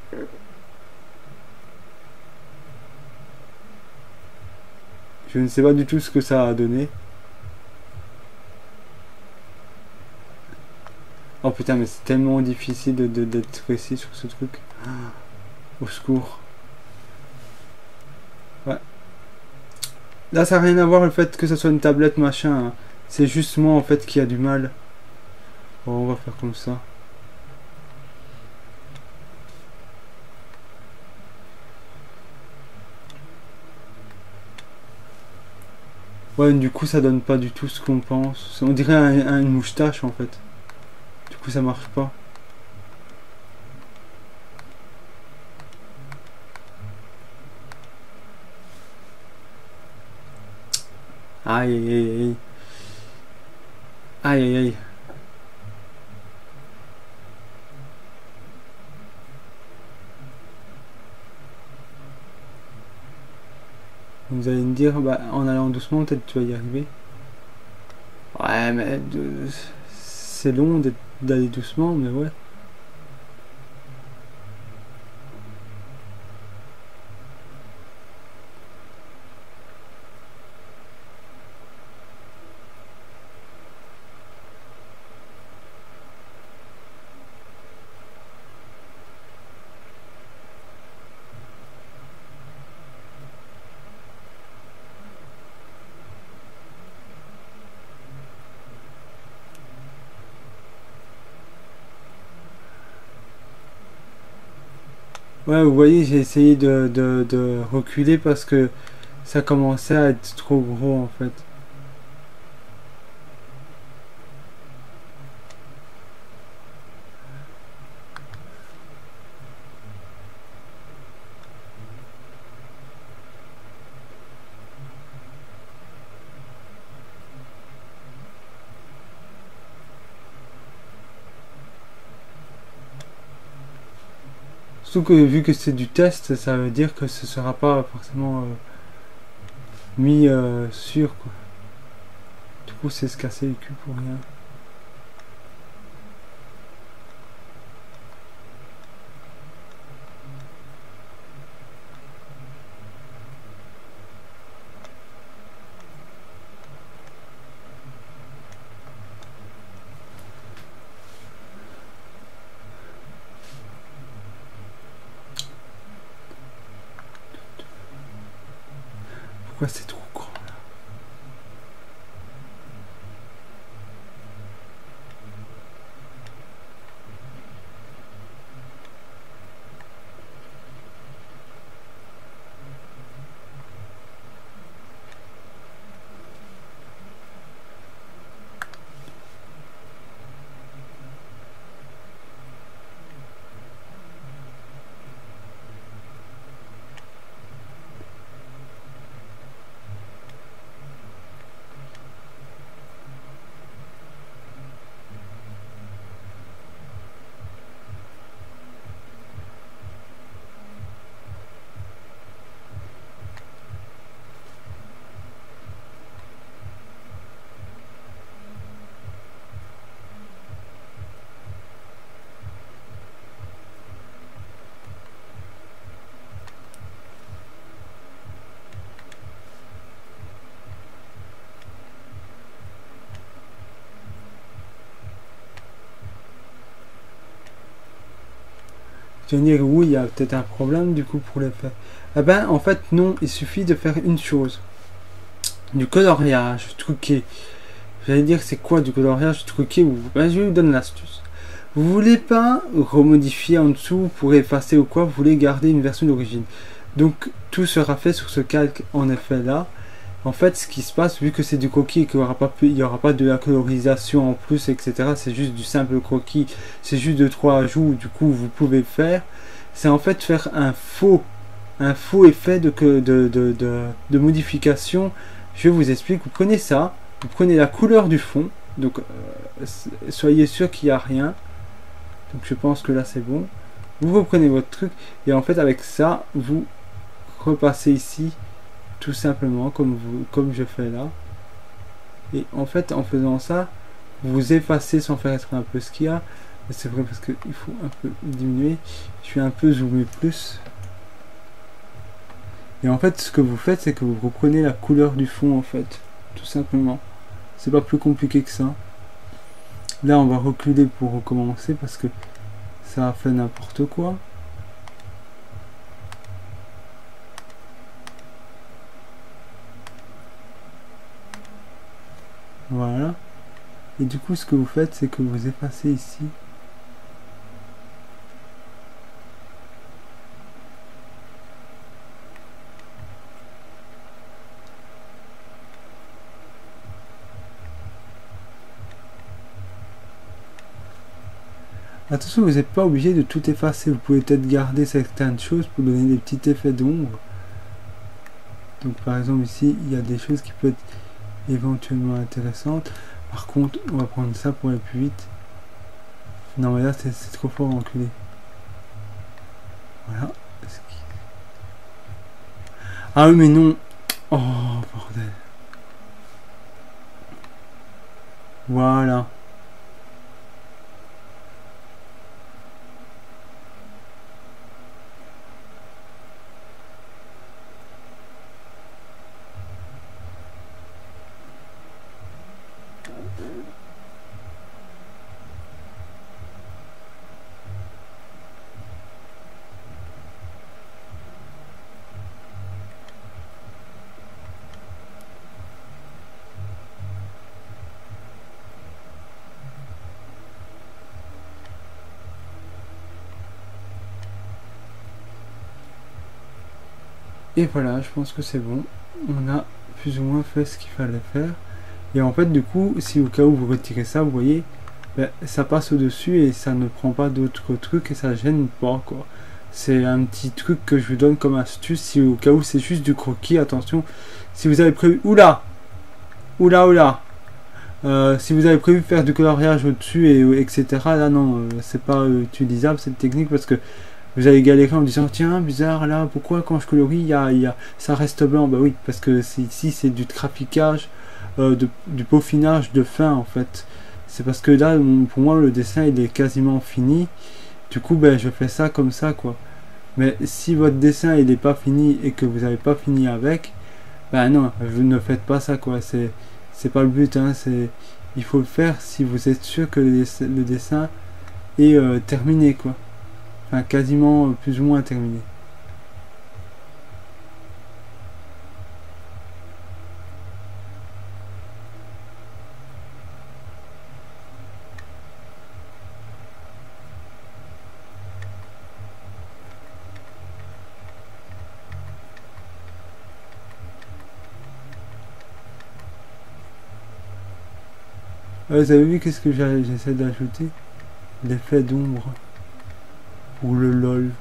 Je ne sais pas du tout ce que ça a donné. Oh putain, mais c'est tellement difficile de, de, d'être précis sur ce truc. Au secours. Là, ça n'a rien à voir le fait que ça soit une tablette machin. Hein. C'est juste moi en fait qui a du mal. Bon, on va faire comme ça. Ouais, du coup, ça donne pas du tout ce qu'on pense. On dirait un, un, une moustache en fait. Du coup, ça marche pas. Aïe aïe aïe. Aïe aïe aïe. Vous allez me dire, bah, en allant doucement, peut-être tu vas y arriver. Ouais, mais de... c'est long d'aller doucement, mais ouais. Ouais, vous voyez, j'ai essayé de, de, de reculer parce que ça commençait à être trop gros en fait. Surtout que vu que c'est du test, ça veut dire que ce sera pas forcément euh, mis euh, sûr quoi. Du coup, c'est se casser le cul pour rien. Pourquoi c'est trop grand là? Tu vas dire oui, il y a peut-être un problème du coup pour les faire. Eh ben en fait non, il suffit de faire une chose. Du coloriage truqué. J'allais dire c'est quoi du coloriage truqué ou ben, je vous donne l'astuce. Vous voulez pas remodifier en dessous pour effacer ou quoi, vous voulez garder une version d'origine. Donc tout sera fait sur ce calque en effet là. En fait ce qui se passe, vu que c'est du croquis et qu'il n'y aura pas, il y aura pas de la colorisation en plus, et cetera. C'est juste du simple croquis, c'est juste deux trois ajouts, du coup vous pouvez faire. C'est en fait faire un faux, un faux effet de, de, de, de, de modification. Je vous explique, vous prenez ça, vous prenez la couleur du fond, donc euh, soyez sûr qu'il n'y a rien. Donc je pense que là c'est bon. Vous reprenez votre truc et en fait avec ça vous repassez ici tout simplement comme vous comme je fais là. Et en fait en faisant ça vous effacez sans faire être un peu ce qu'il y a. C'est vrai parce qu'il faut un peu diminuer. Je suis un peu zoomé plus. Et en fait ce que vous faites c'est que vous reprenez la couleur du fond en fait. Tout simplement. C'est pas plus compliqué que ça. Là on va reculer pour recommencer parce que ça a fait n'importe quoi. Voilà. Et du coup, ce que vous faites, c'est que vous effacez ici. Attention, vous n'êtes pas obligé de tout effacer. Vous pouvez peut-être garder certaines choses pour donner des petits effets d'ombre. Donc par exemple ici, il y a des choses qui peuvent être éventuellement intéressantes. Par contre, on va prendre ça pour aller plus vite. Non mais là, c'est trop fort enculé. Voilà. Ah oui, mais non. Oh, bordel. Voilà. Et voilà, je pense que c'est bon. On a plus ou moins fait ce qu'il fallait faire. Et en fait, du coup, si au cas où vous retirez ça, vous voyez, ben, ça passe au-dessus et ça ne prend pas d'autres trucs et ça gêne pas, quoi. C'est un petit truc que je vous donne comme astuce, si au cas où c'est juste du croquis, attention. Si vous avez prévu... Oula Oula, oula euh, Si vous avez prévu faire du coloriage au-dessus, et etc., là, non, euh, c'est pas euh, utilisable, cette technique, parce que vous allez galérer en disant tiens bizarre là pourquoi quand je colorie il y a, y a, ça reste blanc. Bah oui parce que ici c'est du trafiquage, euh, de, du peaufinage de fin en fait. C'est parce que là pour moi le dessin il est quasiment fini. Du coup ben je fais ça comme ça quoi. Mais si votre dessin il n'est pas fini et que vous n'avez pas fini avec, ben non vous ne faites pas ça quoi. C'est c'est pas le but hein. C'est il faut le faire si vous êtes sûr que le dessin, le dessin est euh, terminé quoi. Enfin, quasiment euh, plus ou moins terminé. Euh, vous avez vu qu'est-ce que j'essaie d'ajouter? L'effet d'ombre. Ou le lol.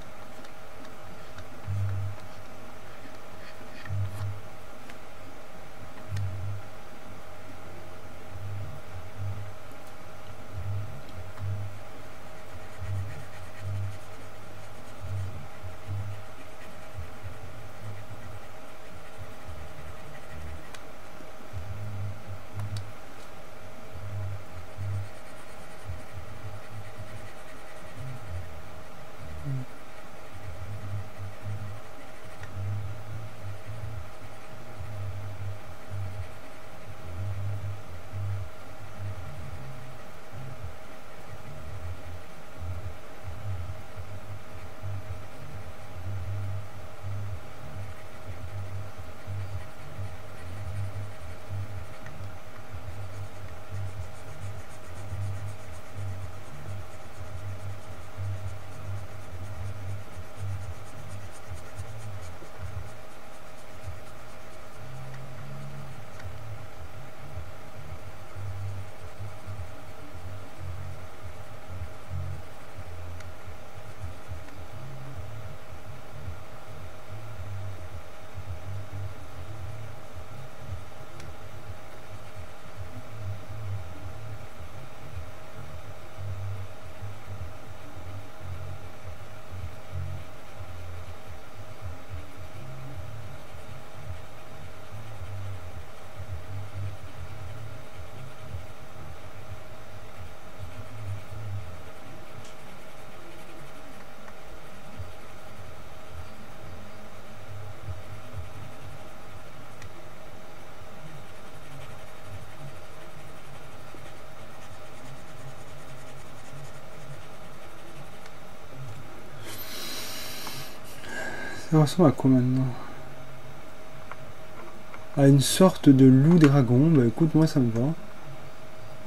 Ça ressemble à quoi maintenant? À une sorte de loup dragon. Bah écoute, moi ça me va.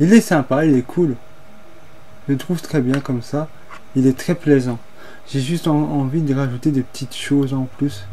Il est sympa, il est cool. Je le trouve très bien comme ça. Il est très plaisant. J'ai juste en, envie de rajouter des petites choses en plus.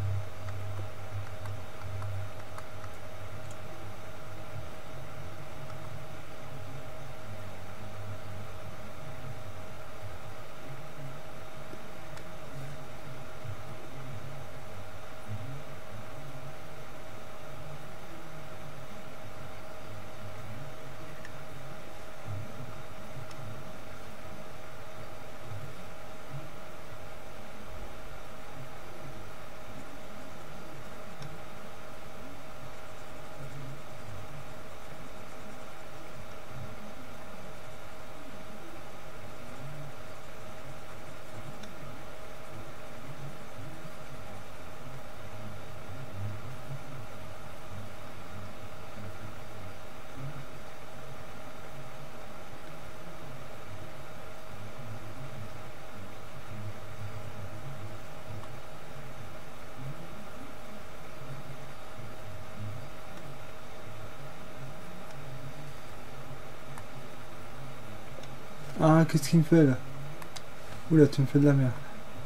Ah, qu'est-ce qu'il me fait là? Oula, tu me fais de la merde.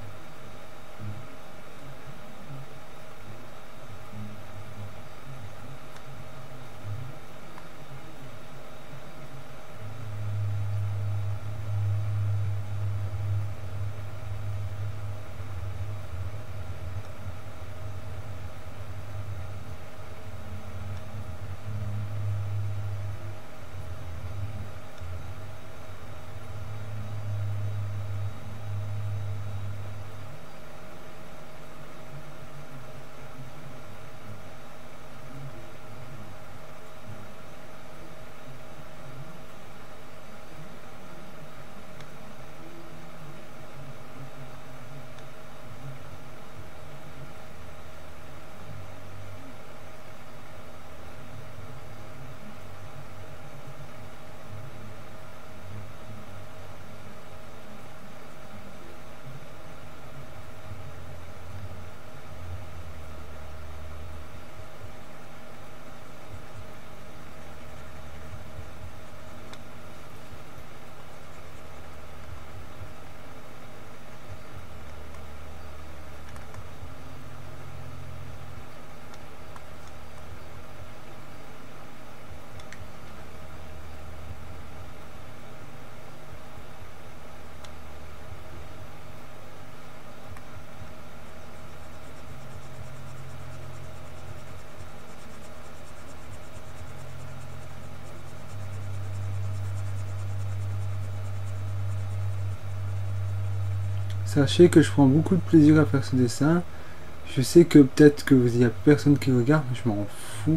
Sachez que je prends beaucoup de plaisir à faire ce dessin. Je sais que peut-être que vous y a personne qui regarde, mais je m'en fous.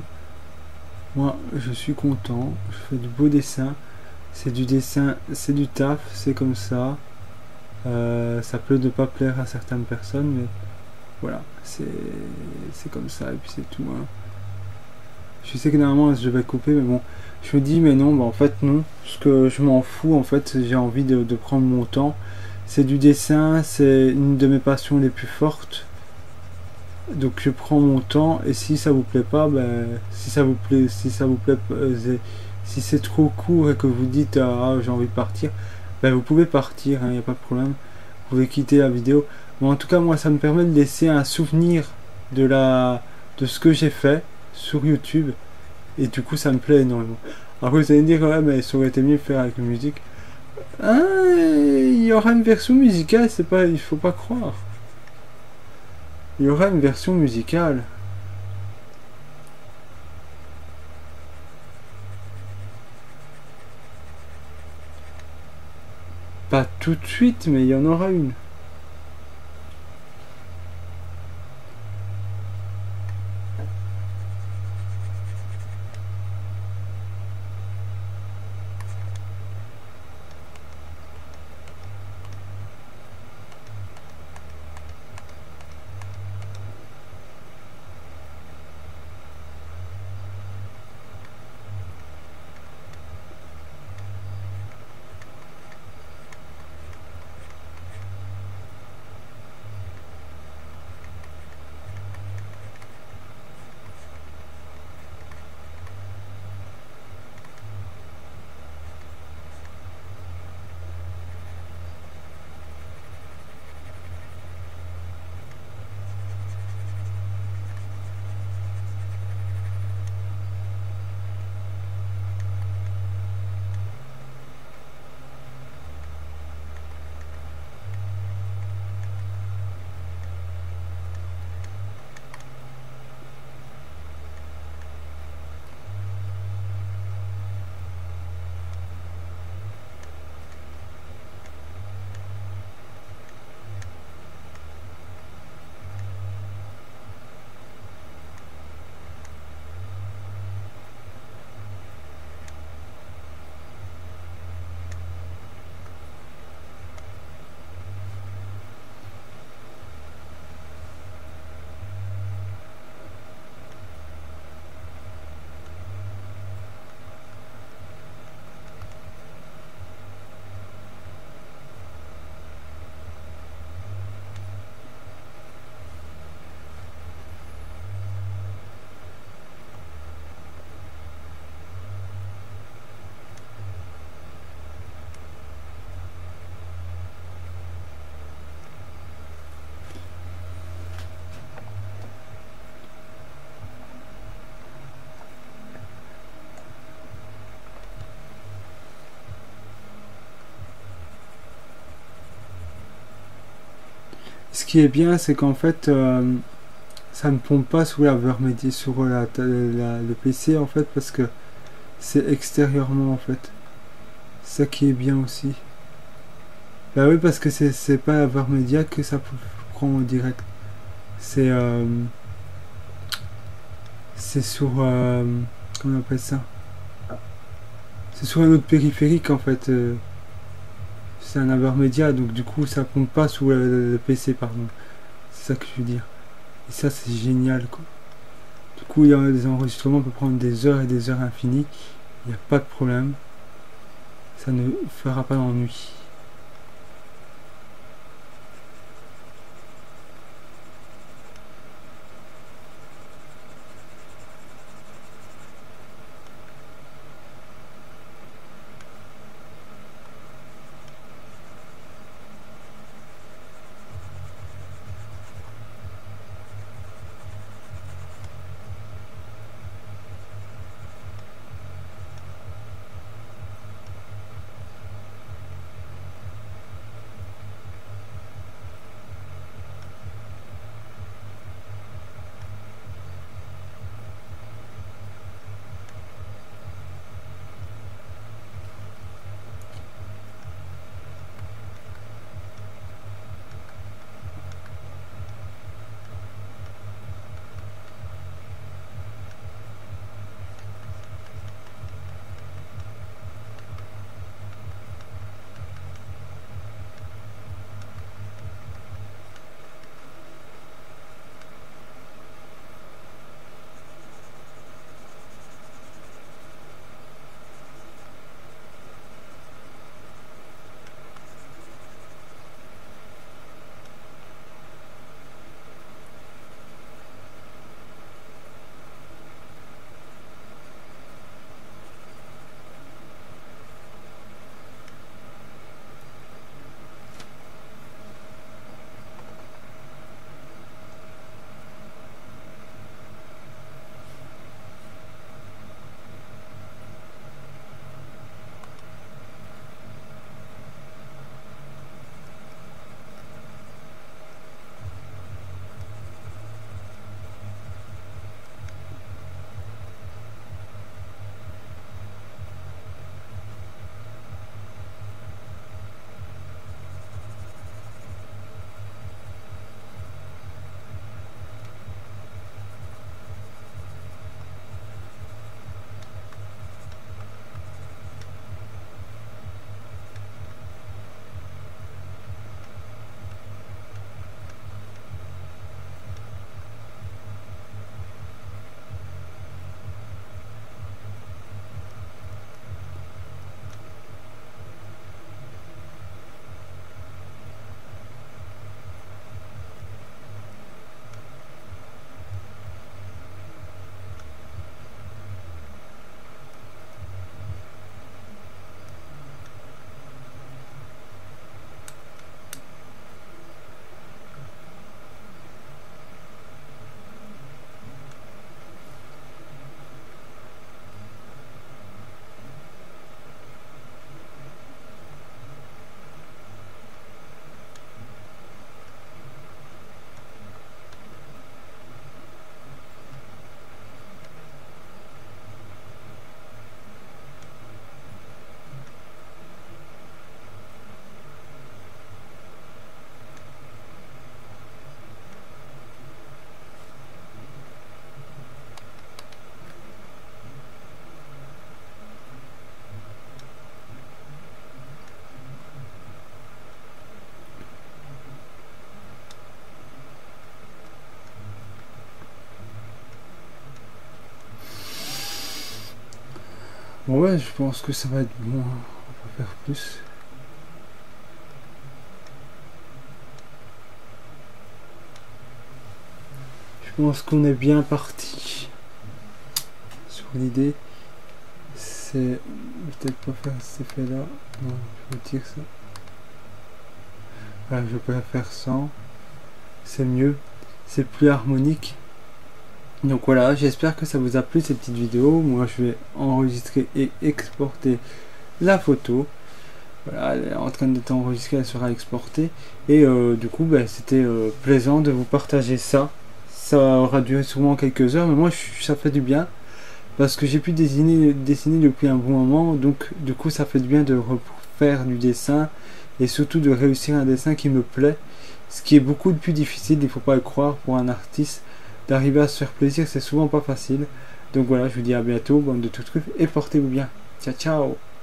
Moi, je suis content. Je fais du beau dessin. C'est du dessin, c'est du taf, c'est comme ça. Euh, ça peut ne pas plaire à certaines personnes, mais voilà, c'est comme ça, et puis c'est tout. Hein. Je sais que normalement je vais couper, mais bon, je me dis, mais non, bah en fait non, parce que je m'en fous, en fait, j'ai envie de, de prendre mon temps. C'est du dessin, c'est une de mes passions les plus fortes. Donc je prends mon temps, et si ça vous plaît pas, ben, si ça vous plaît, si ça vous plaît, euh, si c'est trop court et que vous dites ah j'ai envie de partir, ben vous pouvez partir, il n'y a pas de problème. Vous pouvez quitter la vidéo. Bon, en tout cas, moi ça me permet de laisser un souvenir de la de ce que j'ai fait sur YouTube, et du coup ça me plaît énormément. Après vous allez me dire ouais, mais ça aurait été mieux de faire avec la musique. Ah, il y aura une version musicale, c'est pas, il faut pas croire. Il y aura une version musicale. Pas tout de suite, mais il y en aura une. Ce qui est bien, c'est qu'en fait, euh, ça ne pompe pas sous la vermédia sur la, la, le P C en fait, parce que c'est extérieurement en fait. C'est ça qui est bien aussi. Bah oui, parce que c'est pas la vermédia que ça prend en direct. C'est euh, c'est sur euh, comment on appelle ça? C'est sur un autre périphérique en fait. Euh, c'est un intermédia, donc du coup ça pompe pas sous le, le P C, pardon. C'est ça que je veux dire. Et ça c'est génial quoi. Du coup il y a des enregistrements, on peut prendre des heures et des heures infinies. Il n'y a pas de problème. Ça ne fera pas d'ennui. Bon ouais, je pense que ça va être bon. On va faire plus. Je pense qu'on est bien parti sur l'idée. C'est peut-être pas faire cet effet là. Non, je retire ça. Voilà, je peux la faire sans. C'est mieux. C'est plus harmonique. Donc voilà, j'espère que ça vous a plu cette petite vidéo. Moi je vais enregistrer et exporter la photo. Voilà, elle est en train d'être enregistrée, elle sera exportée. Et euh, du coup, ben, c'était euh, plaisant de vous partager ça. Ça aura duré sûrement quelques heures, mais moi, je, ça fait du bien. Parce que j'ai pu dessiner, dessiner depuis un bon moment. Donc, du coup, ça fait du bien de refaire du dessin. Et surtout de réussir un dessin qui me plaît. Ce qui est beaucoup plus difficile, il ne faut pas le croire, pour un artiste. D'arriver à se faire plaisir, c'est souvent pas facile. Donc voilà, je vous dis à bientôt, bande de tout trucs. Et portez-vous bien. Ciao, ciao.